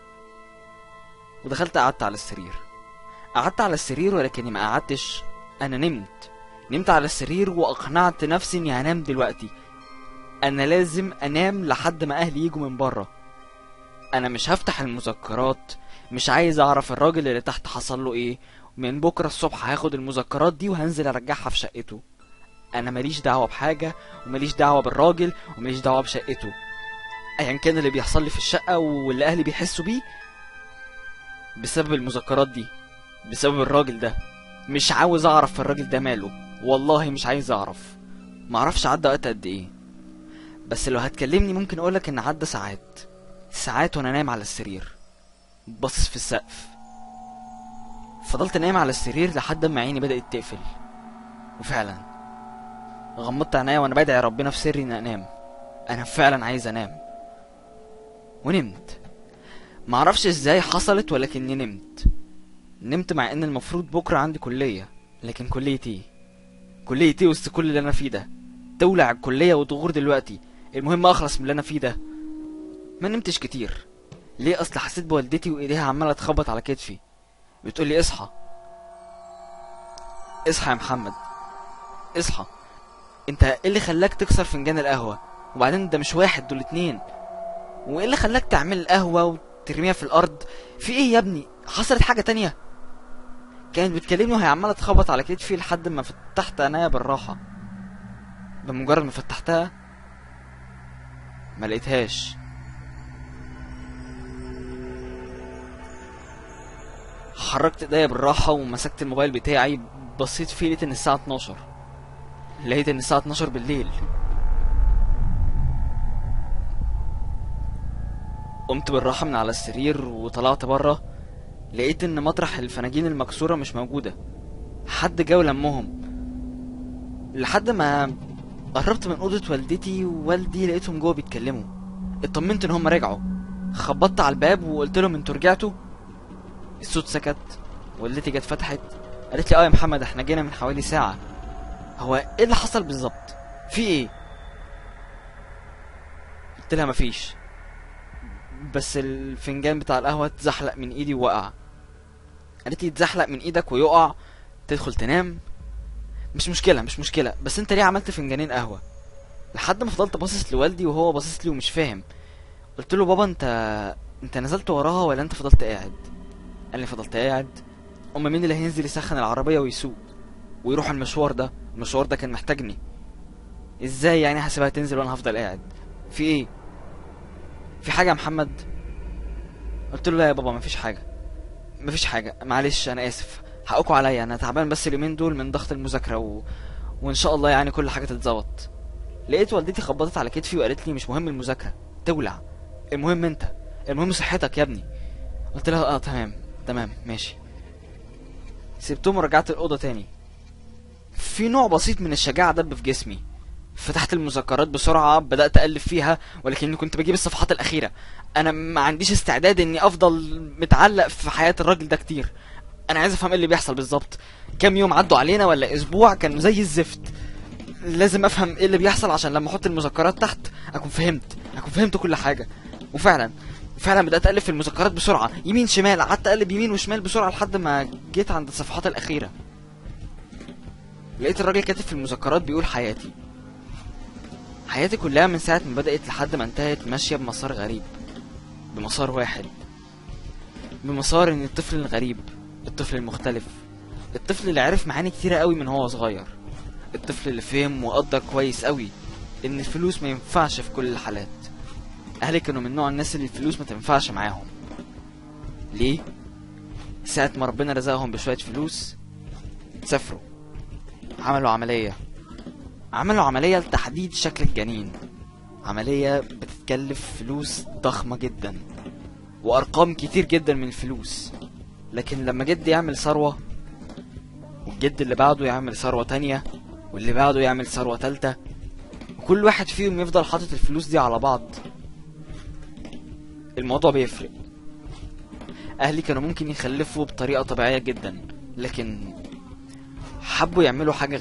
ودخلت قعدت على السرير. قعدت على السرير ولكني ما قعدتش، انا نمت على السرير واقنعت نفسي اني هنام دلوقتي. انا لازم انام لحد ما اهلي يجوا من بره. انا مش هفتح المذكرات، مش عايز اعرف الراجل اللي تحت حصل له ايه. من بكره الصبح هاخد المذكرات دي وهنزل ارجعها في شقته. انا ماليش دعوه بحاجه، وماليش دعوه بالراجل، وماليش دعوه بشقته. ايا كان اللي بيحصل لي في الشقه واللي اهلي بيحسوا بيه بسبب المذكرات دي، بسبب الراجل ده. مش عاوز اعرف الراجل ده ماله، والله مش عايز اعرف. معرفش عدى وقت قد ايه، بس لو هتكلمني ممكن اقولك ان عدى ساعات وانا نايم على السرير باصص في السقف. فضلت نايم على السرير لحد ما عيني بدأت تقفل، وفعلا غمضت عينيا وانا بدعي ربنا في سري ان انام. انا فعلا عايز انام، ونمت. معرفش ازاي حصلت ولكني نمت مع ان المفروض بكره عندي كليه، لكن كليه ايه وسط كل اللي انا فيه ده؟ تولع الكليه وتغور دلوقتي، المهم اخلص من اللي انا فيه ده. ما نمتش كتير. ليه؟ اصل حسيت بوالدتي وايديها عماله تخبط على كتفي، بتقولي اصحى اصحى يا محمد، اصحى. انت ايه اللي خلاك تكسر فنجان القهوه؟ وبعدين ده مش واحد، دول 2. وايه اللي خلاك تعمل القهوه وترميها في الارض؟ في ايه يا ابني؟ حصلت حاجه تانية؟ كانت بتكلمني وهي عماله تخبط على كتفي لحد ما فتحت عينيا بالراحه. بمجرد ما فتحتها ما لقيتهاش. حركت ايديا بالراحه ومسكت الموبايل بتاعي، بصيت فيه لقيت ان الساعه 12. لقيت ان الساعه 12 بالليل. قمت بالراحه من على السرير وطلعت بره، لقيت ان مطرح الفناجين المكسوره مش موجوده، حد جا ولمهم. لحد ما قربت من اوضه والدتي ووالدي لقيتهم جوه بيتكلموا، اطمنت ان هم رجعوا. خبطت على الباب وقلت لهم انتوا رجعتوا؟ الصوت سكت. والدتي جت فتحت، قالت لي اه يا محمد احنا جينا من حوالي ساعه. هو ايه اللي حصل بالظبط؟ في ايه؟ قلت لها مفيش، بس الفنجان بتاع القهوه اتزحلق من ايدي ووقع. قالت لي اتزحلق من ايدك ويقع تدخل تنام؟ مش مشكله، بس انت ليه عملت فنجانين قهوه؟ لحد ما فضلت باصص لوالدي وهو باصص لي ومش فاهم. قلت له بابا انت نزلت وراها ولا انت فضلت قاعد؟ قال لي فضلت قاعد. مين اللي هينزل يسخن العربيه ويسوق ويروح المشوار ده كان محتاجني. ازاي يعني هسيبها تنزل وانا هفضل قاعد؟ في ايه؟ في حاجه يا محمد؟ قلت له لا يا بابا مفيش حاجه، معلش انا اسف، حقكوا عليا، انا تعبان بس اليومين دول من ضغط المذاكره وان شاء الله يعني كل حاجه تتظبط. لقيت والدتي خبطت على كتفي وقالت لي مش مهم المذاكره تولع، المهم انت، المهم صحتك يا ابني. قلت لها اه تمام ماشي. سبتهم ورجعت الاوضه تاني. في نوع بسيط من الشجاعه دب في جسمي. فتحت المذكرات بسرعه، بدات اقلب فيها، ولكني كنت بجيب الصفحات الاخيره. انا ما عنديش استعداد اني افضل متعلق في حياه الراجل ده كتير. انا عايز افهم ايه اللي بيحصل بالظبط. كام يوم عدوا علينا ولا اسبوع كانوا زي الزفت. لازم افهم ايه اللي بيحصل عشان لما احط المذكرات تحت اكون فهمت كل حاجه. وفعلا بدات اقلب في المذكرات بسرعه، يمين شمال، قعدت اقلب يمين وشمال بسرعه لحد ما جيت عند الصفحات الاخيره. لقيت الراجل كاتب في المذكرات بيقول حياتي كلها من ساعه ما بدات لحد ما انتهت ماشيه بمسار غريب، بمسار واحد، بمسار ان الطفل الغريب، الطفل المختلف، الطفل اللي عرف معاني كتيره قوي من هو صغير، الطفل اللي فهم وقدر كويس قوي ان الفلوس ما ينفعش في كل الحالات. اهلي كانوا من نوع الناس اللي الفلوس ما تنفعش معاهم. ليه؟ ساعة ما ربنا رزقهم بشوية فلوس سافروا، عملوا عملية لتحديد شكل الجنين. عملية بتتكلف فلوس ضخمة جدا وارقام كتير جدا من الفلوس. لكن لما جد يعمل ثروة، والجد اللي بعده يعمل ثروة تانية، واللي بعده يعمل ثروة تالتة، وكل واحد فيهم يفضل حاطط الفلوس دي على بعض، الموضوع بيفرق. اهلي كانوا ممكن يخلفوا بطريقة طبيعية جدا، لكن حبوا يعملوا حاجة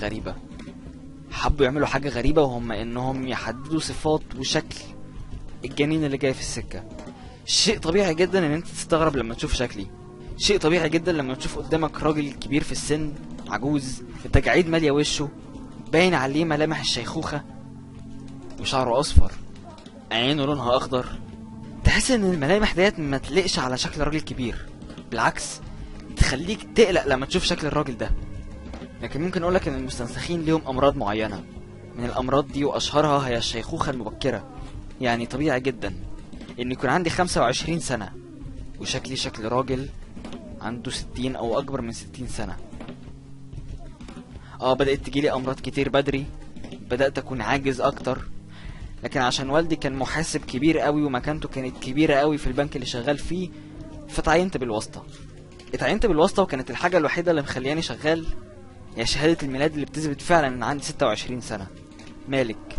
غريبة، وهم انهم يحددوا صفات وشكل الجنين اللي جاي في السكة. شيء طبيعي جدا ان انت تستغرب لما تشوف شكلي، شيء طبيعي جدا لما تشوف قدامك راجل كبير في السن، عجوز، التجاعيد مالية وشه، باين عليه ملامح الشيخوخة، وشعره اصفر، عينه لونها اخضر. تحس ان الملامح ديت ما تلقش على شكل راجل كبير، بالعكس تخليك تقلق لما تشوف شكل الراجل ده. لكن ممكن اقولك ان المستنسخين ليهم امراض معينة، من الامراض دي واشهرها هي الشيخوخة المبكرة. يعني طبيعي جدا ان يكون عندي 25 سنة وشكلي شكل راجل عنده 60 او اكبر من 60 سنة. بدأت تجيلي امراض كتير بدري، بدأت اكون عاجز اكتر. لكن عشان والدي كان محاسب كبير قوي ومكانته كانت كبيرة قوي في البنك اللي شغال فيه، فتعينت بالواسطة. وكانت الحاجة الوحيدة اللي مخلياني شغال هي شهادة الميلاد اللي بتثبت فعلا ان عندي 26 سنة. مالك،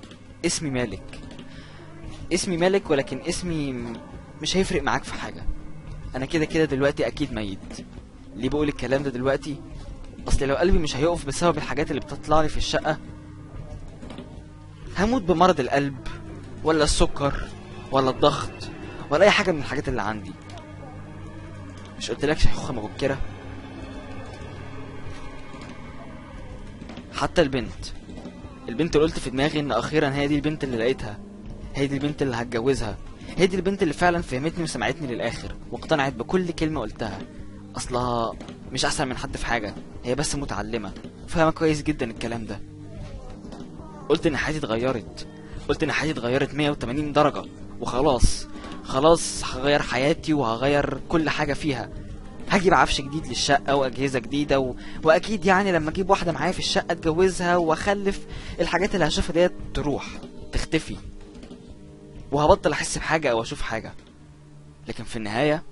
اسمي مالك، ولكن اسمي مش هيفرق معاك في حاجة. انا كده دلوقتي اكيد ميت. ليه بقول الكلام ده دلوقتي؟ اصل لو قلبي مش هيقف بسبب الحاجات اللي بتطلع لي في الشقة، هموت بمرض القلب ولا السكر ولا الضغط ولا اي حاجة من الحاجات اللي عندي. مش قلت لك شيخوخة مبكرة؟ حتى البنت اللي قلت في دماغي ان اخيرا هي دي البنت اللي لقيتها، هي دي البنت اللي هتجوزها، هي دي البنت اللي فعلا فهمتني وسمعتني للاخر واقتنعت بكل كلمة قلتها. اصلها مش احسن من حد في حاجة، هي بس متعلمة وفاهمة كويس جدا الكلام ده. قلت ان حياتي اتغيرت 180 درجة، وخلاص هغير حياتي وهغير كل حاجة فيها. هجيب عفش جديد للشقة واجهزة جديدة واكيد يعني لما اجيب واحدة معايا في الشقة اتجوزها واخلف، الحاجات اللي هشوفها ديت تروح تختفي، وهبطل احس بحاجة او اشوف حاجة. لكن في النهاية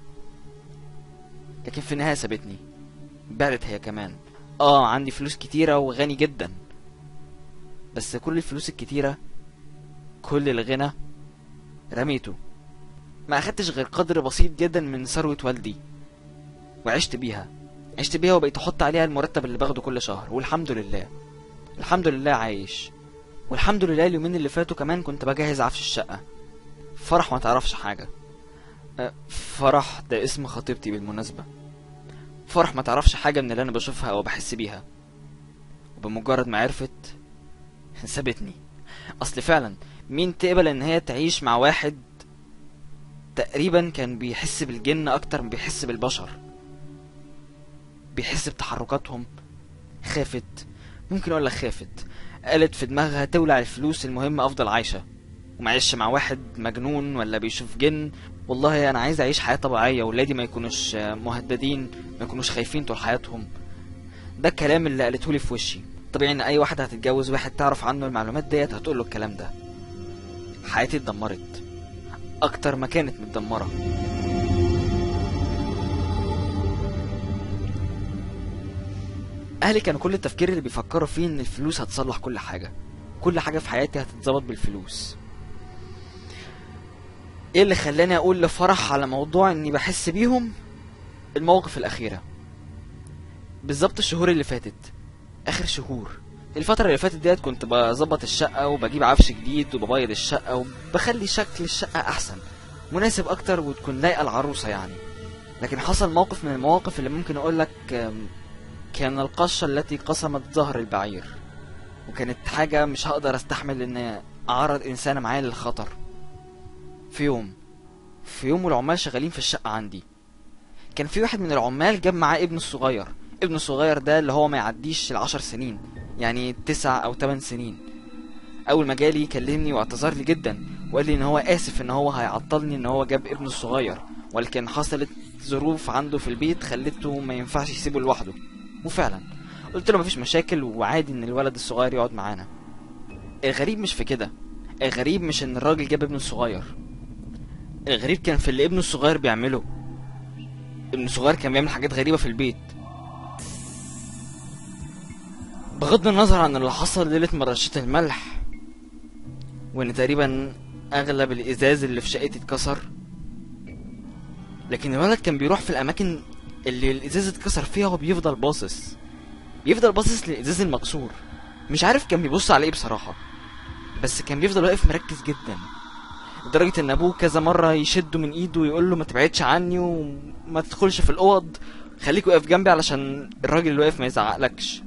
سابتني، بعدت هي كمان. عندي فلوس كتيرة وغني جدا، بس كل الفلوس الكتيرة، كل الغنى رميته، ما اخدتش غير قدر بسيط جدا من ثروة والدي وعشت بيها وبقيت احط عليها المرتب اللي باخده كل شهر. والحمد لله عايش. والحمد لله اليومين اللي فاتوا كمان كنت بجهز عفش الشقة. فرح ما تعرفش حاجة. فرح ده اسم خطيبتي بالمناسبة. فرح ما تعرفش حاجة من اللي انا بشوفها او بحس بيها، وبمجرد ما عرفت سابتني. اصل فعلا مين تقبل ان هي تعيش مع واحد تقريبا كان بيحس بالجن اكتر من بيحس بالبشر، بيحس بتحركاتهم. ممكن اقولك خافت، قالت في دماغها تولع الفلوس، المهم افضل عايشة ومعيش مع واحد مجنون ولا بيشوف جن والله انا عايز اعيش حياه طبيعيه، ولادي ما يكونوش مهددين، ما يكونوش خايفين طول حياتهم. ده الكلام اللي قالته لي في وشي. طبيعي ان اي واحده هتتجوز واحد تعرف عنه المعلومات ديت هتقول له الكلام ده. حياتي اتدمرت اكتر ما كانت متدمره. اهلي كانوا كل التفكير اللي بيفكروا فيه ان الفلوس هتصلح كل حاجه، كل حاجه في حياتي هتتظبط بالفلوس. ايه اللي خلاني اقول لفرح على موضوع اني بحس بيهم؟ المواقف الاخيره، بالظبط الشهور اللي فاتت، اخر شهور. الفتره اللي فاتت ديت كنت بظبط الشقه وبجيب عفش جديد وببيض الشقه وبخلي شكل الشقه احسن، مناسب اكتر وتكون لايقه العروسه يعني. لكن حصل موقف من المواقف اللي ممكن اقولك كان القشة التي قسمت ظهر البعير، وكانت حاجة مش هقدر استحمل ان اعرض انسانة معايا للخطر. في يوم والعمال شغالين في الشقة عندي، كان في واحد من العمال جاب معاه ابنه الصغير. ابنه الصغير ده اللي هو ما يعديش 10 سنين، يعني 9 أو 8 سنين. اول ما جالي كلمني واعتذر لي جدا وقال لي ان هو اسف ان هو هيعطلني ان هو جاب ابنه الصغير، ولكن حصلت ظروف عنده في البيت خلته ما ينفعش يسيبه لوحده. وفعلا قلت له مفيش مشاكل وعادي ان الولد الصغير يقعد معانا. الغريب مش في كده، الغريب مش ان الراجل جاب ابنه الصغير، الغريب كان في اللي ابنه الصغير بيعمله. ابنه الصغير كان بيعمل حاجات غريبة في البيت. بغض النظر عن اللي حصل ليلة مرشة الملح، وان تقريبا اغلب الازاز اللي في شقتي اتكسر، لكن الولد كان بيروح في الاماكن اللي الازاز اتكسر فيها وبيفضل باصص للازاز المكسور. مش عارف كان بيبص على ايه بصراحة، بس كان بيفضل واقف مركز جدا، لدرجة ان ابوه كذا مرة يشده من ايده ويقول له ما تبعدش عني وما تدخلش في الاوض، خليك واقف جنبي علشان الراجل اللي واقف ما يزعقلكش.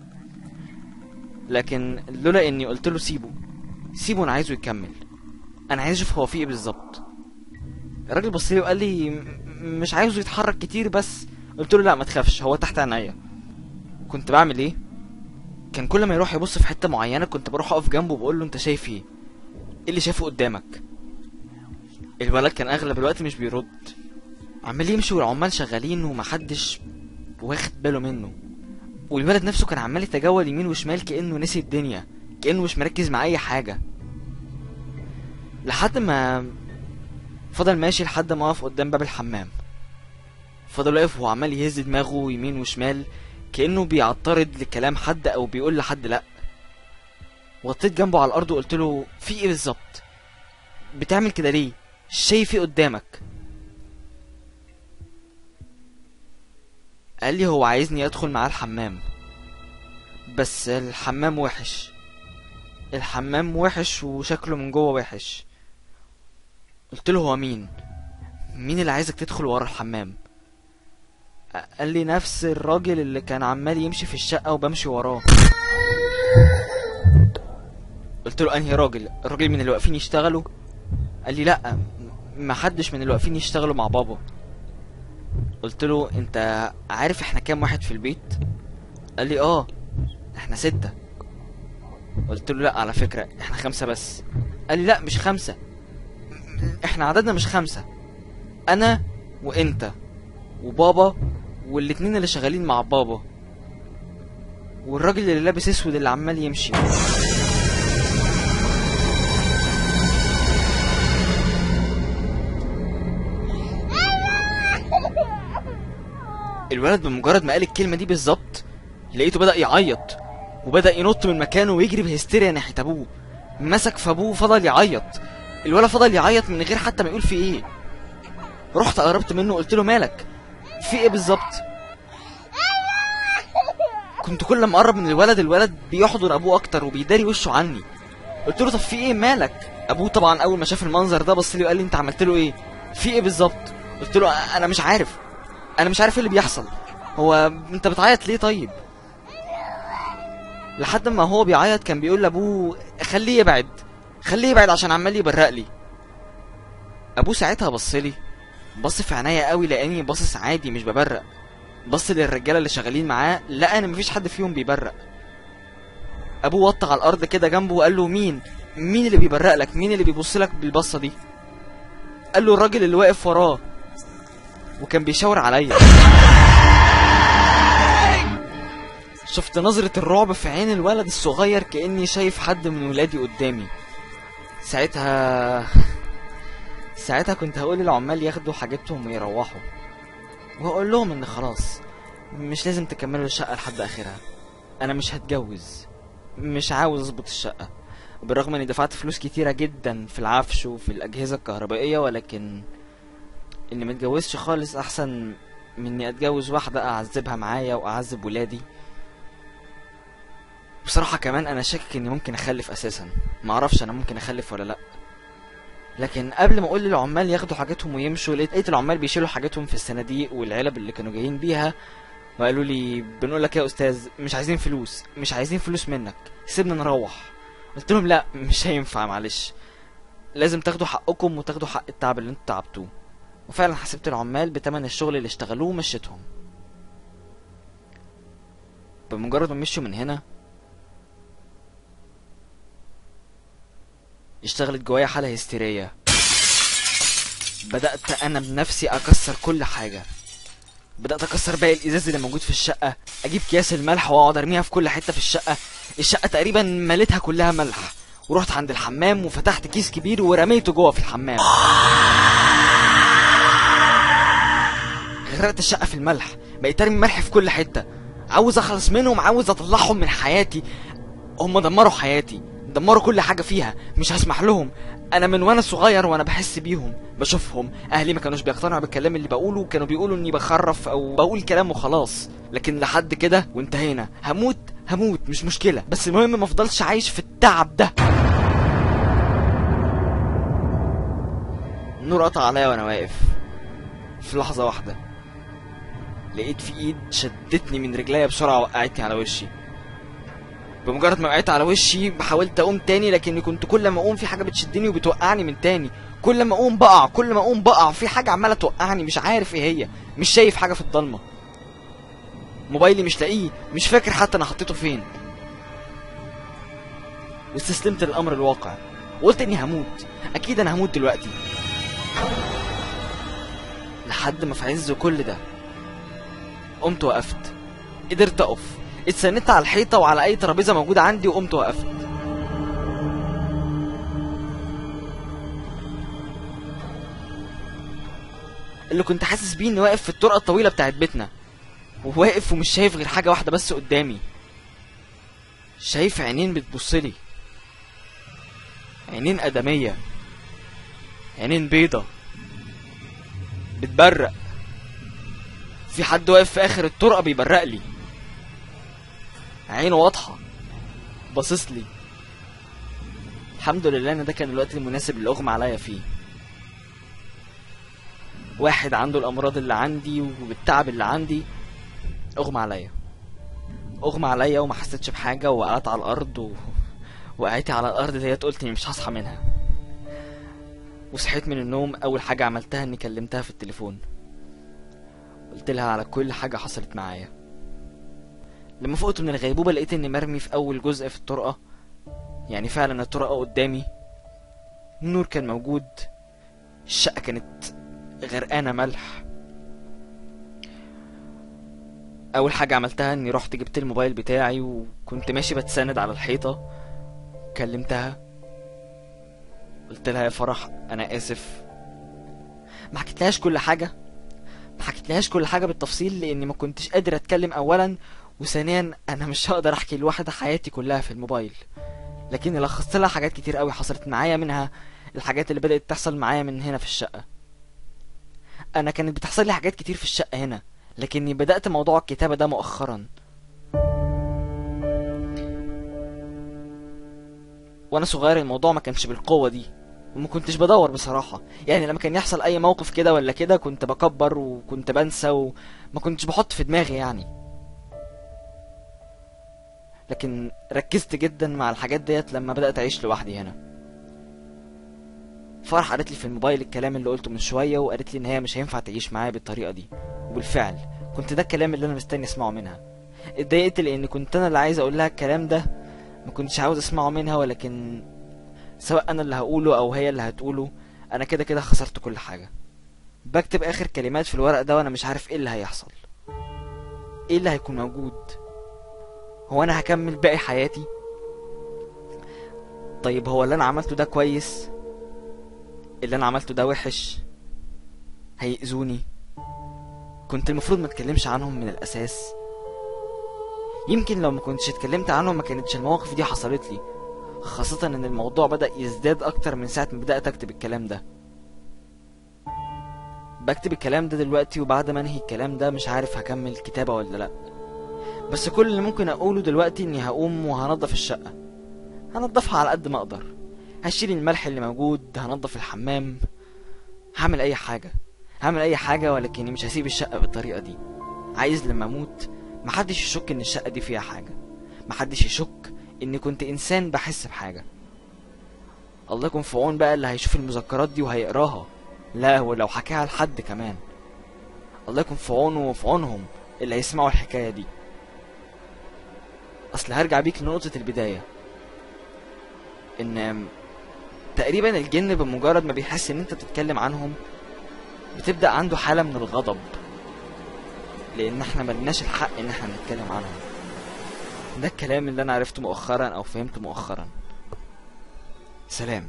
لكن لولا اني قلت له سيبه انا عايزه يكمل، انا عايز اشوف هو فيه ايه بالظبط. الراجل بص لي وقال لي مش عايزه يتحرك كتير بس. قلت له لا ما تخافش، هو تحت عينيا. كنت بعمل ايه؟ كان كل ما يروح يبص في حته معينه كنت بروح اقف جنبه وبقول له انت شايف ايه اللي شايفه قدامك؟ الولد كان اغلب الوقت مش بيرد، عمال يمشي والعمال شغالين ومحدش واخد باله منه، والولد نفسه كان عمال يتجول يمين وشمال كانه نسي الدنيا، كانه مش مركز مع اي حاجه. لحد ما فضل ماشي لحد ما وقف قدام باب الحمام، فضل واقف وهو عمال يهز دماغه يمين وشمال كأنه بيعترض لكلام حد او بيقول لحد لا. وطيت جنبه على الارض وقلت له في ايه بالظبط؟ بتعمل كده ليه؟ شايف ايه قدامك؟ قال لي هو عايزني ادخل معاه الحمام، بس الحمام وحش وشكله من جوه وحش. قلت له هو مين اللي عايزك تدخل ورا الحمام؟ قال لي نفس الراجل اللي كان عمال يمشي في الشقة وبمشي وراه. قلت له انهي راجل؟ الراجل من اللي واقفين يشتغلوا؟ قال لي لا، ما حدش من اللي واقفين يشتغلوا مع بابا. قلت له انت عارف احنا كام واحد في البيت؟ قال لي اه احنا 6. قلت له لا على فكرة احنا 5 بس. قال لي لا مش 5، احنا عددنا مش 5، انا وانت وبابا والاتنين اللي شغالين مع بابا والراجل اللي لابس اسود اللي عمال يمشي. الولد بمجرد ما قال الكلمة دي بالظبط لقيته بدأ يعيط وبدأ ينط من مكانه ويجري بهستيريا ناحية ابوه، مسك في ابوه وفضل يعيط. الولد فضل يعيط من غير حتى ما يقول في ايه. رحت قربت منه وقلت له مالك؟ في ايه بالظبط؟ كنت كل ما اقرب من الولد بيحضن ابوه اكتر وبيداري وشه عني. قلت له طب في ايه مالك؟ ابوه طبعا اول ما شاف المنظر ده بص لي وقال لي انت عملت له ايه؟ في ايه بالظبط؟ قلت له انا مش عارف ايه اللي بيحصل، هو انت بتعيط ليه طيب؟ لحد ما هو بيعيط كان بيقول لابوه خليه يبعد عشان عمال يبرق لي. ابوه ساعتها بص في عينيا قوي لاني باصص عادي مش ببرق، بص للرجاله اللي شغالين معاه لقى ان مفيش حد فيهم بيبرق. ابوه وطى على الارض كده جنبه وقال له مين اللي بيبرق لك؟ مين اللي بيبص لك بالبصه دي؟ قال له الراجل اللي واقف وراه وكان بيشاور عليا. شفت نظرة الرعب في عين الولد الصغير كأني شايف حد من ولادي قدامي. ساعتها كنت هقول للعمال ياخدوا حاجتهم ويروحوا، وهقول لهم ان خلاص مش لازم تكملوا الشقة لحد اخرها، انا مش هتجوز، مش عاوز اظبط الشقة، بالرغم اني دفعت فلوس كتيرة جدا في العفش وفي الاجهزة الكهربائية، ولكن اني متجوزش خالص احسن من اني اتجوز واحدة اعذبها معايا واعذب ولادي. بصراحة كمان انا شاكك اني ممكن اخلف اساسا، معرفش انا ممكن اخلف ولا لا. لكن قبل ما اقول للعمال ياخدوا حاجاتهم ويمشوا، لقيت العمال بيشيلوا حاجاتهم في الصناديق والعلب اللي كانوا جايين بيها، وقالوا لي بنقول لك يا استاذ مش عايزين فلوس، مش عايزين فلوس منك، سيبنا نروح. قلت لهم لا مش هينفع، معلش لازم تاخدوا حقكم وتاخدوا حق التعب اللي انتوا تعبتوه. وفعلا حسبت العمال بتمن الشغل اللي اشتغلوه ومشيتهم. بمجرد ما مشوا من هنا اشتغلت جوايا حالة هستيرية. بدأت انا بنفسي اكسر كل حاجة، بدأت اكسر باقي الازاز اللي موجود في الشقة، اجيب اكياس الملح واقعد ارميها في كل حتة في الشقة. الشقة تقريبا مليتها كلها ملح، ورحت عند الحمام وفتحت كيس كبير ورميته جوه في الحمام. غرقت الشقة في الملح، بقيت ارمي ملح في كل حتة، عاوز اخلص منهم، عاوز اطلعهم من حياتي. هم دمروا حياتي، دمروا كل حاجة فيها، مش هسمح لهم. انا من وانا صغير وانا بحس بيهم، بشوفهم. اهلي ما كانوش بيقتنعوا بالكلام اللي بقوله، كانوا بيقولوا اني بخرف او بقول كلام وخلاص، لكن لحد كده وانتهينا. هموت مش مشكلة، بس المهم ما افضلش عايش في التعب ده. النور قطع عليا وانا واقف. في لحظة واحدة لقيت في ايد شدتني من رجليا بسرعة وقعتني على وشي. بمجرد ما وقعت على وشي حاولت اقوم تاني، لكني كنت كل ما اقوم في حاجة بتشدني وبتوقعني من تاني. كل ما اقوم بقع، في حاجة عمالة توقعني، مش عارف ايه هي، مش شايف حاجة في الضلمة. موبايلي مش لاقيه، مش فاكر حتى انا حطيته فين. واستسلمت للامر الواقع وقلت اني هموت، اكيد انا هموت دلوقتي. لحد ما في عز كل ده قمت وقفت، قدرت اقف، اتسندت على الحيطة وعلى اي ترابيزة موجودة عندي وقمت وقفت. اللي كنت حاسس بيه اني واقف في الطرقة الطويلة بتاعت بيتنا، وواقف ومش شايف غير حاجة واحدة بس قدامي. شايف عينين بتبصلي، عينين آدمية، عينين بيضة بتبرق. في حد واقف في اخر الطرقة بيبرق لي، عينه واضحة باصصلي. الحمد لله ان ده كان الوقت المناسب اللي اغمى عليا فيه. واحد عنده الامراض اللي عندي وبالتعب اللي عندي اغمى عليا وما حسيتش بحاجة، وقعت على الارض وقعتي على الارض ديت قلت اني مش هصحى منها. وصحيت من النوم، اول حاجة عملتها اني كلمتها في التليفون، قلت لها على كل حاجة حصلت معايا. لما فقت من الغيبوبة لقيت اني مرمي في اول جزء في الطرقة، يعني فعلا الطرقة قدامي، النور كان موجود، الشقة كانت غرقانة ملح. اول حاجة عملتها اني رحت جبت الموبايل بتاعي وكنت ماشي بتساند على الحيطة، كلمتها قلت لها يا فرح انا اسف. ما حكيتلهاش كل حاجة بالتفصيل، لاني ما كنتش قادر اتكلم اولا، وثانيا انا مش هقدر احكي لواحدة حياتي كلها في الموبايل. لكن لخصت لها حاجات كتير قوي حصلت معايا، منها الحاجات اللي بدأت تحصل معايا من هنا في الشقة. انا كانت بتحصل لي حاجات كتير في الشقة هنا، لكني بدأت موضوع الكتابة ده مؤخرا. وانا صغير الموضوع ما كانش بالقوة دي، وما كنتش بدور بصراحة. يعني لما كان يحصل اي موقف كده ولا كده كنت بكبر وكنت بنسى وما كنتش بحط في دماغي يعني. لكن ركزت جدا مع الحاجات ديت لما بدأت اعيش لوحدي هنا. فرح قالت لي في الموبايل الكلام اللي قلته من شوية، وقالت لي ان هي مش هينفع تعيش معايا بالطريقة دي، وبالفعل كنت ده الكلام اللي انا مستني اسمعه منها. اتضايقت لان كنت انا اللي عايز اقول لها الكلام ده، ما كنتش عاوز اسمعه منها، ولكن سواء انا اللي هقوله او هي اللي هتقوله انا كده كده خسرت كل حاجة. بكتب اخر كلمات في الورق ده وانا مش عارف ايه اللي هيحصل، ايه اللي هيكون موجود. هو انا هكمل باقي حياتي؟ طيب هو اللي انا عملته ده كويس؟ اللي انا عملته ده وحش؟ هيأذوني؟ كنت المفروض ما اتكلمش عنهم من الاساس. يمكن لو ما كنتش اتكلمت عنهم ما كانتش المواقف دي حصلت لي، خاصة ان الموضوع بدأ يزداد اكتر من ساعة ما بدأت اكتب الكلام ده. بكتب الكلام ده دلوقتي، وبعد ما انهي الكلام ده مش عارف هكمل كتابة ولا لا. بس كل اللي ممكن اقوله دلوقتي اني هقوم وهنضف الشقة، هنضفها على قد ما اقدر، هشيل الملح اللي موجود، هنضف الحمام، هعمل اي حاجة، هعمل اي حاجة، ولكني مش هسيب الشقة بالطريقة دي. عايز لما اموت محدش يشك ان الشقة دي فيها حاجة، محدش يشك اني كنت انسان بحس بحاجة. الله يكون في عون بقى اللي هيشوف المذكرات دي وهيقراها، لا ولو حكاها لحد كمان. الله يكون في عونه وفي عونهم اللي هيسمعوا الحكاية دي. اصل هرجع بيك لنقطة البداية، ان تقريبا الجن بمجرد ما بيحس ان انت بتتكلم عنهم بتبدأ عنده حالة من الغضب، لان احنا ملناش الحق ان احنا نتكلم عنهم. ده الكلام اللي انا عرفته مؤخرا او فهمته مؤخرا. سلام.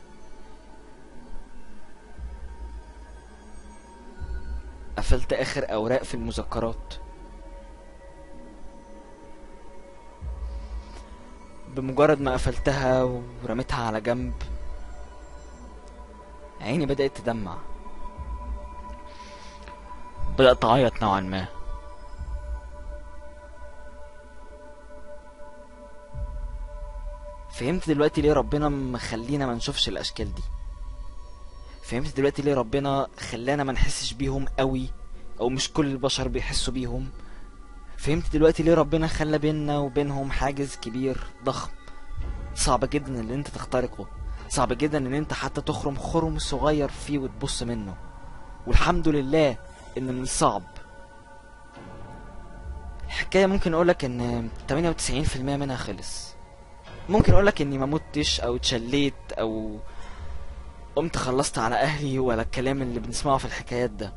قفلت اخر اوراق في المذكرات. بمجرد ما قفلتها ورميتها على جنب عيني بدأت تدمع، بدأت أعيط نوعا ما. فهمت دلوقتي ليه ربنا مخلينا ما نشوفش الأشكال دي. فهمت دلوقتي ليه ربنا خلانا ما نحسش بيهم قوي، أو مش كل البشر بيحسوا بيهم. فهمت دلوقتي ليه ربنا خلى بيننا وبينهم حاجز كبير ضخم، صعب جدا ان انت تخترقه، صعب جدا ان انت حتى تخرم خرم صغير فيه وتبص منه. والحمد لله ان من الصعب. الحكاية ممكن اقولك ان 98% منها خلص. ممكن اقولك اني ما متش او اتشليت او قمت خلصت على اهلي، ولا الكلام اللي بنسمعه في الحكايات ده.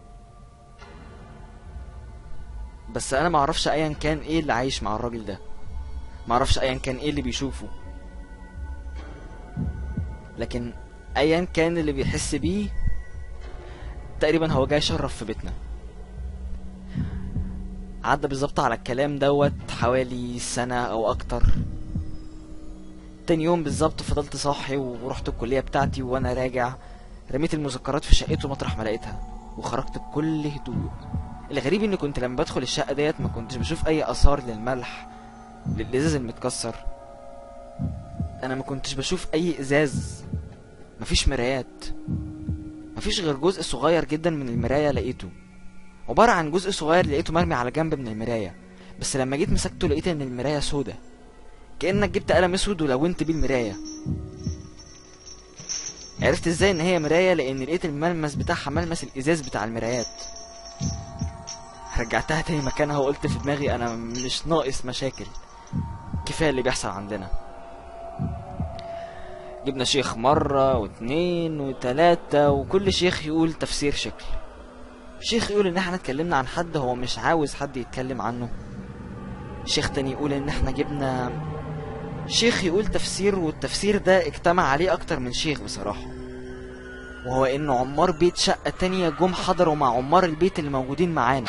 بس انا معرفش ايا كان ايه اللي عايش مع الراجل ده، معرفش ايا كان ايه اللي بيشوفه، لكن ايا كان اللي بيحس بيه تقريبا هو جاي يشرف في بيتنا. عدى بالظبط على الكلام دوت حوالي سنة او اكتر. تاني يوم بالظبط فضلت صاحي ورحت الكلية بتاعتي، وانا راجع رميت المذكرات في شقته مطرح ما لقيتها وخرجت بكل هدوء. الغريب اني كنت لما بدخل الشقة ديت ما كنتش بشوف اي اثار للملح، للازاز المتكسر. انا ما كنتش بشوف اي ازاز، مفيش مرايات، مفيش غير جزء صغير جدا من المراية لقيته، عبارة عن جزء صغير لقيته مرمي على جنب من المراية. بس لما جيت مسكته لقيت ان المراية سودة، كأنك جبت قلم اسود ولونت بيه المراية. عرفت ازاي ان هي مراية؟ لان لقيت الملمس بتاعها ملمس الازاز بتاع المرايات. رجعتها تاني مكانها وقلت في دماغي انا مش ناقص مشاكل، كفاية اللي بيحصل عندنا. جبنا شيخ مرة واتنين وتلاتة، وكل شيخ يقول تفسير شكل. شيخ يقول ان احنا اتكلمنا عن حد هو مش عاوز حد يتكلم عنه، شيخ تاني يقول ان احنا جبنا، شيخ يقول تفسير، والتفسير ده اجتمع عليه اكتر من شيخ بصراحة، وهو ان عمار بيت شقة تانية جم حضروا مع عمار البيت اللي موجودين معانا.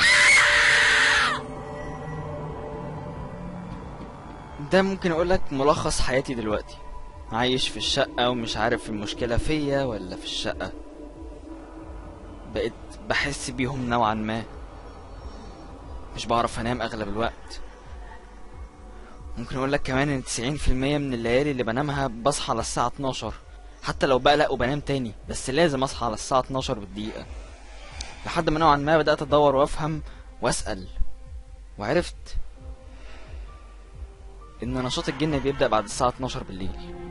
ده ممكن اقولك ملخص حياتي دلوقتي. عايش في الشقة ومش عارف المشكلة فيا ولا في الشقة. بقيت بحس بيهم نوعا ما، مش بعرف انام اغلب الوقت. ممكن اقولك كمان ان 90% من الليالي اللي بنامها بصحى على الساعة 12، حتى لو بقلق وبنام تاني بس لازم اصحى على الساعة 12 بالدقيقة. لحد ما نوعا ما بدأت ادور وافهم واسأل، وعرفت ان نشاط الجن بيبدأ بعد الساعة 12 بالليل.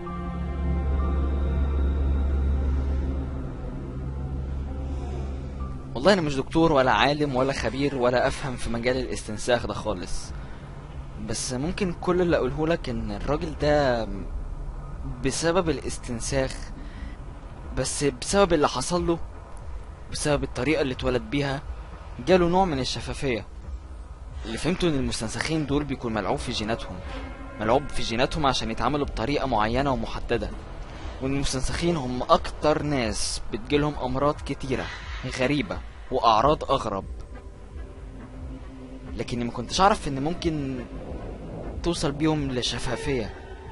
والله انا مش دكتور ولا عالم ولا خبير ولا افهم في مجال الاستنساخ ده خالص، بس ممكن كل اللي اقوله لك ان الراجل ده بسبب الاستنساخ بس بسبب اللي حصل له، بسبب الطريقة اللي اتولد بيها، جاله نوع من الشفافية. اللي فهمته ان المستنسخين دول بيكون ملعوب في جيناتهم عشان يتعاملوا بطريقة معينة ومحددة، وان المستنسخين هم اكتر ناس بتجيلهم امراض كتيرة غريبة واعراض اغرب. لكني ما كنتش اعرف ان ممكن توصل بيهم لشفافية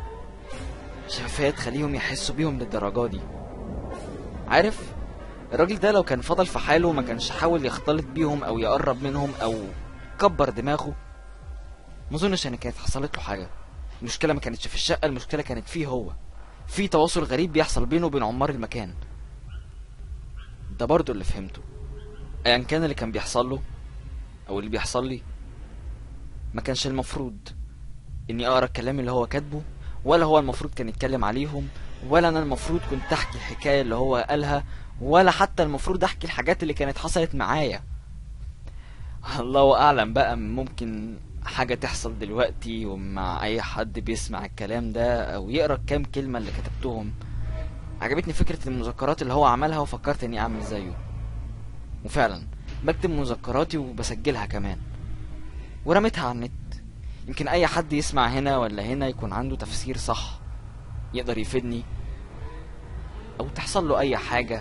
تخليهم يحسوا بيهم للدرجة دي. عارف، الراجل ده لو كان فضل في حاله وما كانش حاول يختلط بيهم او يقرب منهم او كبر دماغه، ما اظنش ان كانت حصلت له حاجة. المشكلة ما كانتش في الشقة، المشكلة كانت فيه هو. في تواصل غريب بيحصل بينه وبين عمار المكان ده. برضو اللي فهمته، ايا كان اللي كان بيحصل له او اللي بيحصل لي، ما كانش المفروض اني اقرا الكلام اللي هو كاتبه، ولا هو المفروض كان يتكلم عليهم، ولا انا المفروض كنت احكي الحكاية اللي هو قالها، ولا حتى المفروض احكي الحاجات اللي كانت حصلت معايا. الله اعلم بقى، ممكن حاجة تحصل دلوقتي ومع اي حد بيسمع الكلام ده او يقرا الكام كلمة اللي كتبتهم. عجبتني فكرة المذكرات اللي هو عملها وفكرت اني اعمل زيه، وفعلا بكتب مذكراتي وبسجلها كمان ورميتها على النت. يمكن اي حد يسمع هنا ولا هنا يكون عنده تفسير صح يقدر يفيدني، او تحصل له اي حاجة،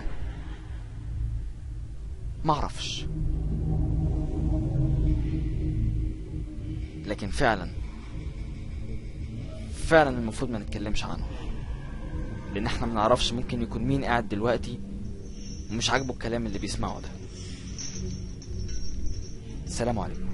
معرفش. لكن فعلا المفروض ما نتكلمش عنه، لان احنا منعرفش ممكن يكون مين قاعد دلوقتي ومش عاجبه الكلام اللي بيسمعه ده. السلام عليكم.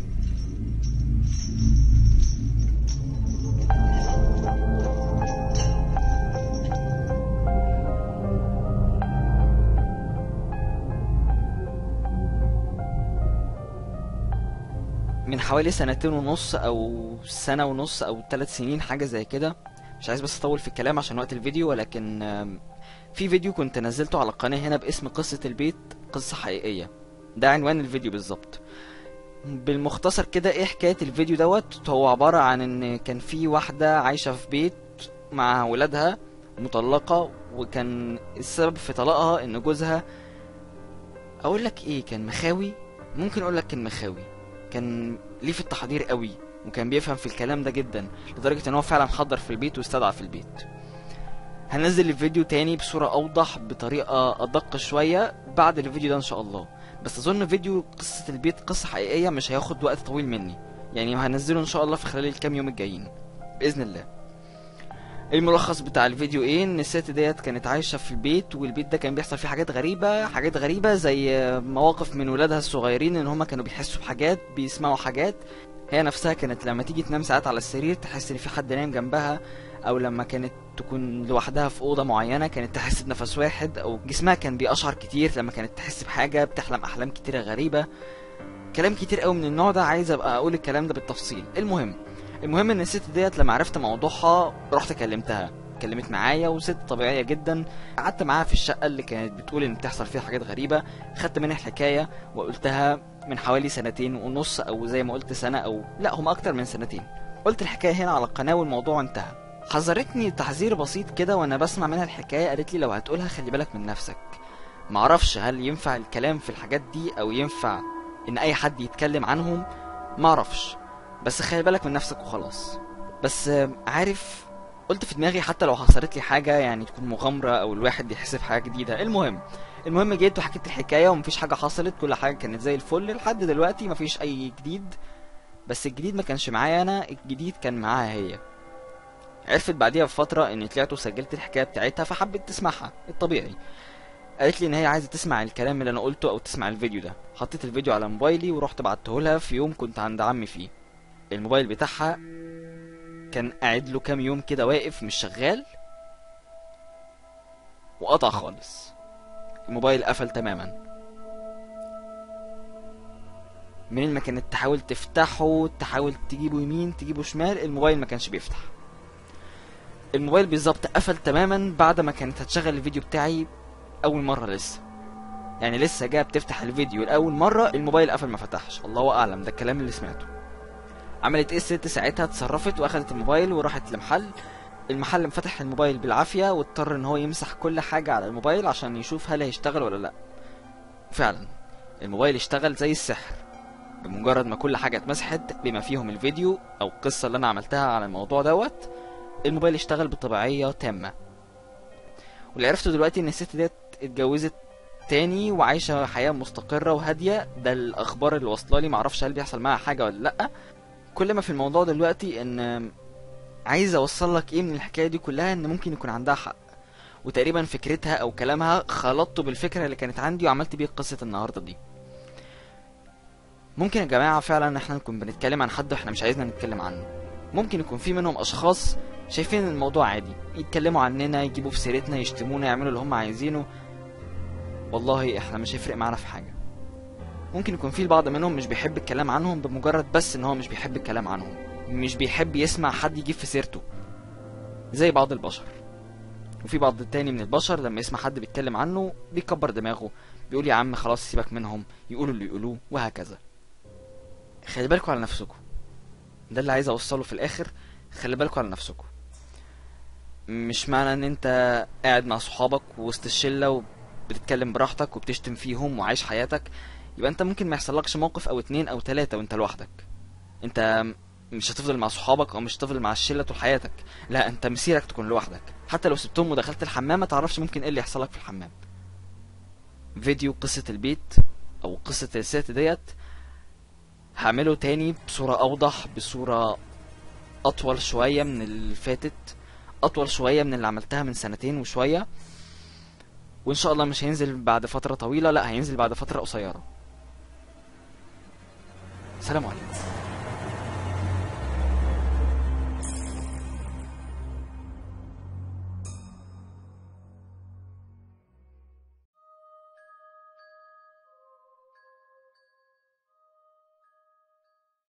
من حوالي 2.5 او 1.5 او 3 سنين، حاجة زي كده. مش عايز بس اطول في الكلام عشان وقت الفيديو، ولكن في فيديو كنت نزلته على القناة هنا باسم قصة البيت، قصة حقيقية. ده عنوان الفيديو بالظبط. بالمختصر كده، ايه حكاية الفيديو دوت؟ هو عبارة عن ان كان في واحدة عايشة في بيت مع ولادها، مطلقة، وكان السبب في طلاقها ان جوزها، اقول لك ايه، كان مخاوي. ممكن اقول لك كان مخاوي، كان ليه في التحضير قوي، وكان بيفهم في الكلام ده جدا، لدرجة ان هو فعلا حضر في البيت واستدعى في البيت. هنزل الفيديو تاني بصورة اوضح بطريقة ادق شوية بعد الفيديو ده ان شاء الله. بس اظن فيديو قصة البيت قصة حقيقية مش هياخد وقت طويل مني، يعني هنزله ان شاء الله في خلال الكام يوم الجايين باذن الله. الملخص بتاع الفيديو ايه؟ ان الست ديت كانت عايشة في البيت، والبيت ده كان بيحصل فيه حاجات غريبة زي مواقف من ولادها الصغيرين، ان هما كانوا بيحسوا بحاجات، بيسمعوا حاجات. هي نفسها كانت لما تيجي تنام ساعات على السرير تحس ان في حد نايم جنبها، او لما كانت تكون لوحدها في اوضه معينه كانت تحس بنفس واحد، او جسمها كان بيقشعر كتير لما كانت تحس بحاجه، بتحلم احلام كتيره غريبه. كلام كتير قوي من النوع ده، عايز ابقى اقول الكلام ده بالتفصيل. المهم ان الست ديت لما عرفت موضوعها رحت كلمت معايا، وست طبيعيه جدا. قعدت معاها في الشقه اللي كانت بتقول ان بتحصل فيها حاجات غريبه، خدت منها الحكايه وقلتها من حوالي 2.5 سنين، او زي ما قلت سنه، او لا هم اكتر من 2 سنين. قلت الحكايه هنا على القناه والموضوع انتهى. حذرتني تحذير بسيط كده وانا بسمع منها الحكايه، قالت لي لو هتقولها خلي بالك من نفسك. معرفش هل ينفع الكلام في الحاجات دي او ينفع ان اي حد يتكلم عنهم، معرفش، بس خلي بالك من نفسك وخلاص. بس عارف، قلت في دماغي حتى لو حصلت لي حاجه يعني تكون مغامره او الواحد يحس بحاجه جديده. المهم جيت وحكيت الحكايه ومفيش حاجه حصلت، كل حاجه كانت زي الفل لحد دلوقتي، مفيش اي جديد. بس الجديد ما كانش معايا انا، الجديد كان معاها هي. عرفت بعديها بفتره اني طلعت وسجلت الحكايه بتاعتها، فحبت تسمعها الطبيعي. قالت لي ان هي عايزه تسمع الكلام اللي انا قلته او تسمع الفيديو ده. حطيت الفيديو على موبايلي ورحت بعته لها في يوم كنت عند عمي فيه. الموبايل بتاعها كان قاعد له كام يوم كده واقف مش شغال وقطع خالص. الموبايل قفل تماما. منين ما كانت تحاول تفتحه، تحاول تجيبه يمين تجيبه شمال، الموبايل ما كانش بيفتح. الموبايل بالظبط قفل تماما بعد ما كانت هتشغل الفيديو بتاعي اول مره. لسه جايه بتفتح الفيديو لاول مره الموبايل قفل ما فتحش. الله اعلم، ده الكلام اللي سمعته. عملت ايه الست ساعتها؟ اتصرفت واخدت الموبايل وراحت لمحل المحل مفتح الموبايل بالعافيه، واضطر ان هو يمسح كل حاجه على الموبايل عشان يشوف هل هيشتغل ولا لا. فعلا الموبايل اشتغل زي السحر، بمجرد ما كل حاجه اتمسحت بما فيهم الفيديو او القصه اللي انا عملتها على الموضوع دوت، الموبايل اشتغل بطبيعيه تامه. واللي عرفته دلوقتي ان الست ديت اتجوزت تاني وعايشه حياه مستقره وهاديه، ده الاخبار اللي واصله لي، معرفش هل بيحصل معاها حاجه ولا لا. كل ما في الموضوع دلوقتي ان عايز اوصل لك ايه من الحكايه دي كلها، ان ممكن يكون عندها حق، وتقريبا فكرتها او كلامها خلطته بالفكره اللي كانت عندي وعملت بيه قصه النهارده دي. ممكن يا جماعه فعلا احنا نكون بنتكلم عن حد واحنا مش عايزنا نتكلم عنه. ممكن يكون في منهم اشخاص شايفين الموضوع عادي، يتكلموا عننا، يجيبوا في سيرتنا، يشتمونا، يعملوا اللي هم عايزينه. والله احنا مش هيفرق معانا في حاجه. ممكن يكون في البعض منهم مش بيحب الكلام عنهم بمجرد بس ان هو مش بيحب الكلام عنهم، مش بيحب يسمع حد يجيب في سيرته، زي بعض البشر. وفي بعض التاني من البشر لما يسمع حد بيتكلم عنه بيكبر دماغه، بيقول يا عم خلاص سيبك منهم، يقولوا اللي يقولوه وهكذا. خلي بالكوا على نفسكم، ده اللي عايز اوصله في الاخر. خلي بالكوا على نفسكم. مش معنى ان انت قاعد مع صحابك وسط الشله وبتتكلم براحتك وبتشتم فيهم وعايش حياتك، يبقى انت ممكن ما يحصلكش موقف او اتنين او تلاتة وانت لوحدك. انت مش هتفضل مع صحابك او مش هتفضل مع الشله طول حياتك، لا انت مسيرك تكون لوحدك. حتى لو سبتهم ودخلت الحمام ما تعرفش ممكن ايه اللي يحصلك في الحمام. فيديو قصه البيت او قصه الست ديت هعمله تاني بصوره اوضح، بصوره اطول شويه من اللي فاتت، اطول شويه من اللي عملتها من سنتين وشويه. وان شاء الله مش هينزل بعد فتره طويله، لا هينزل بعد فتره قصيره. سلام عليكم.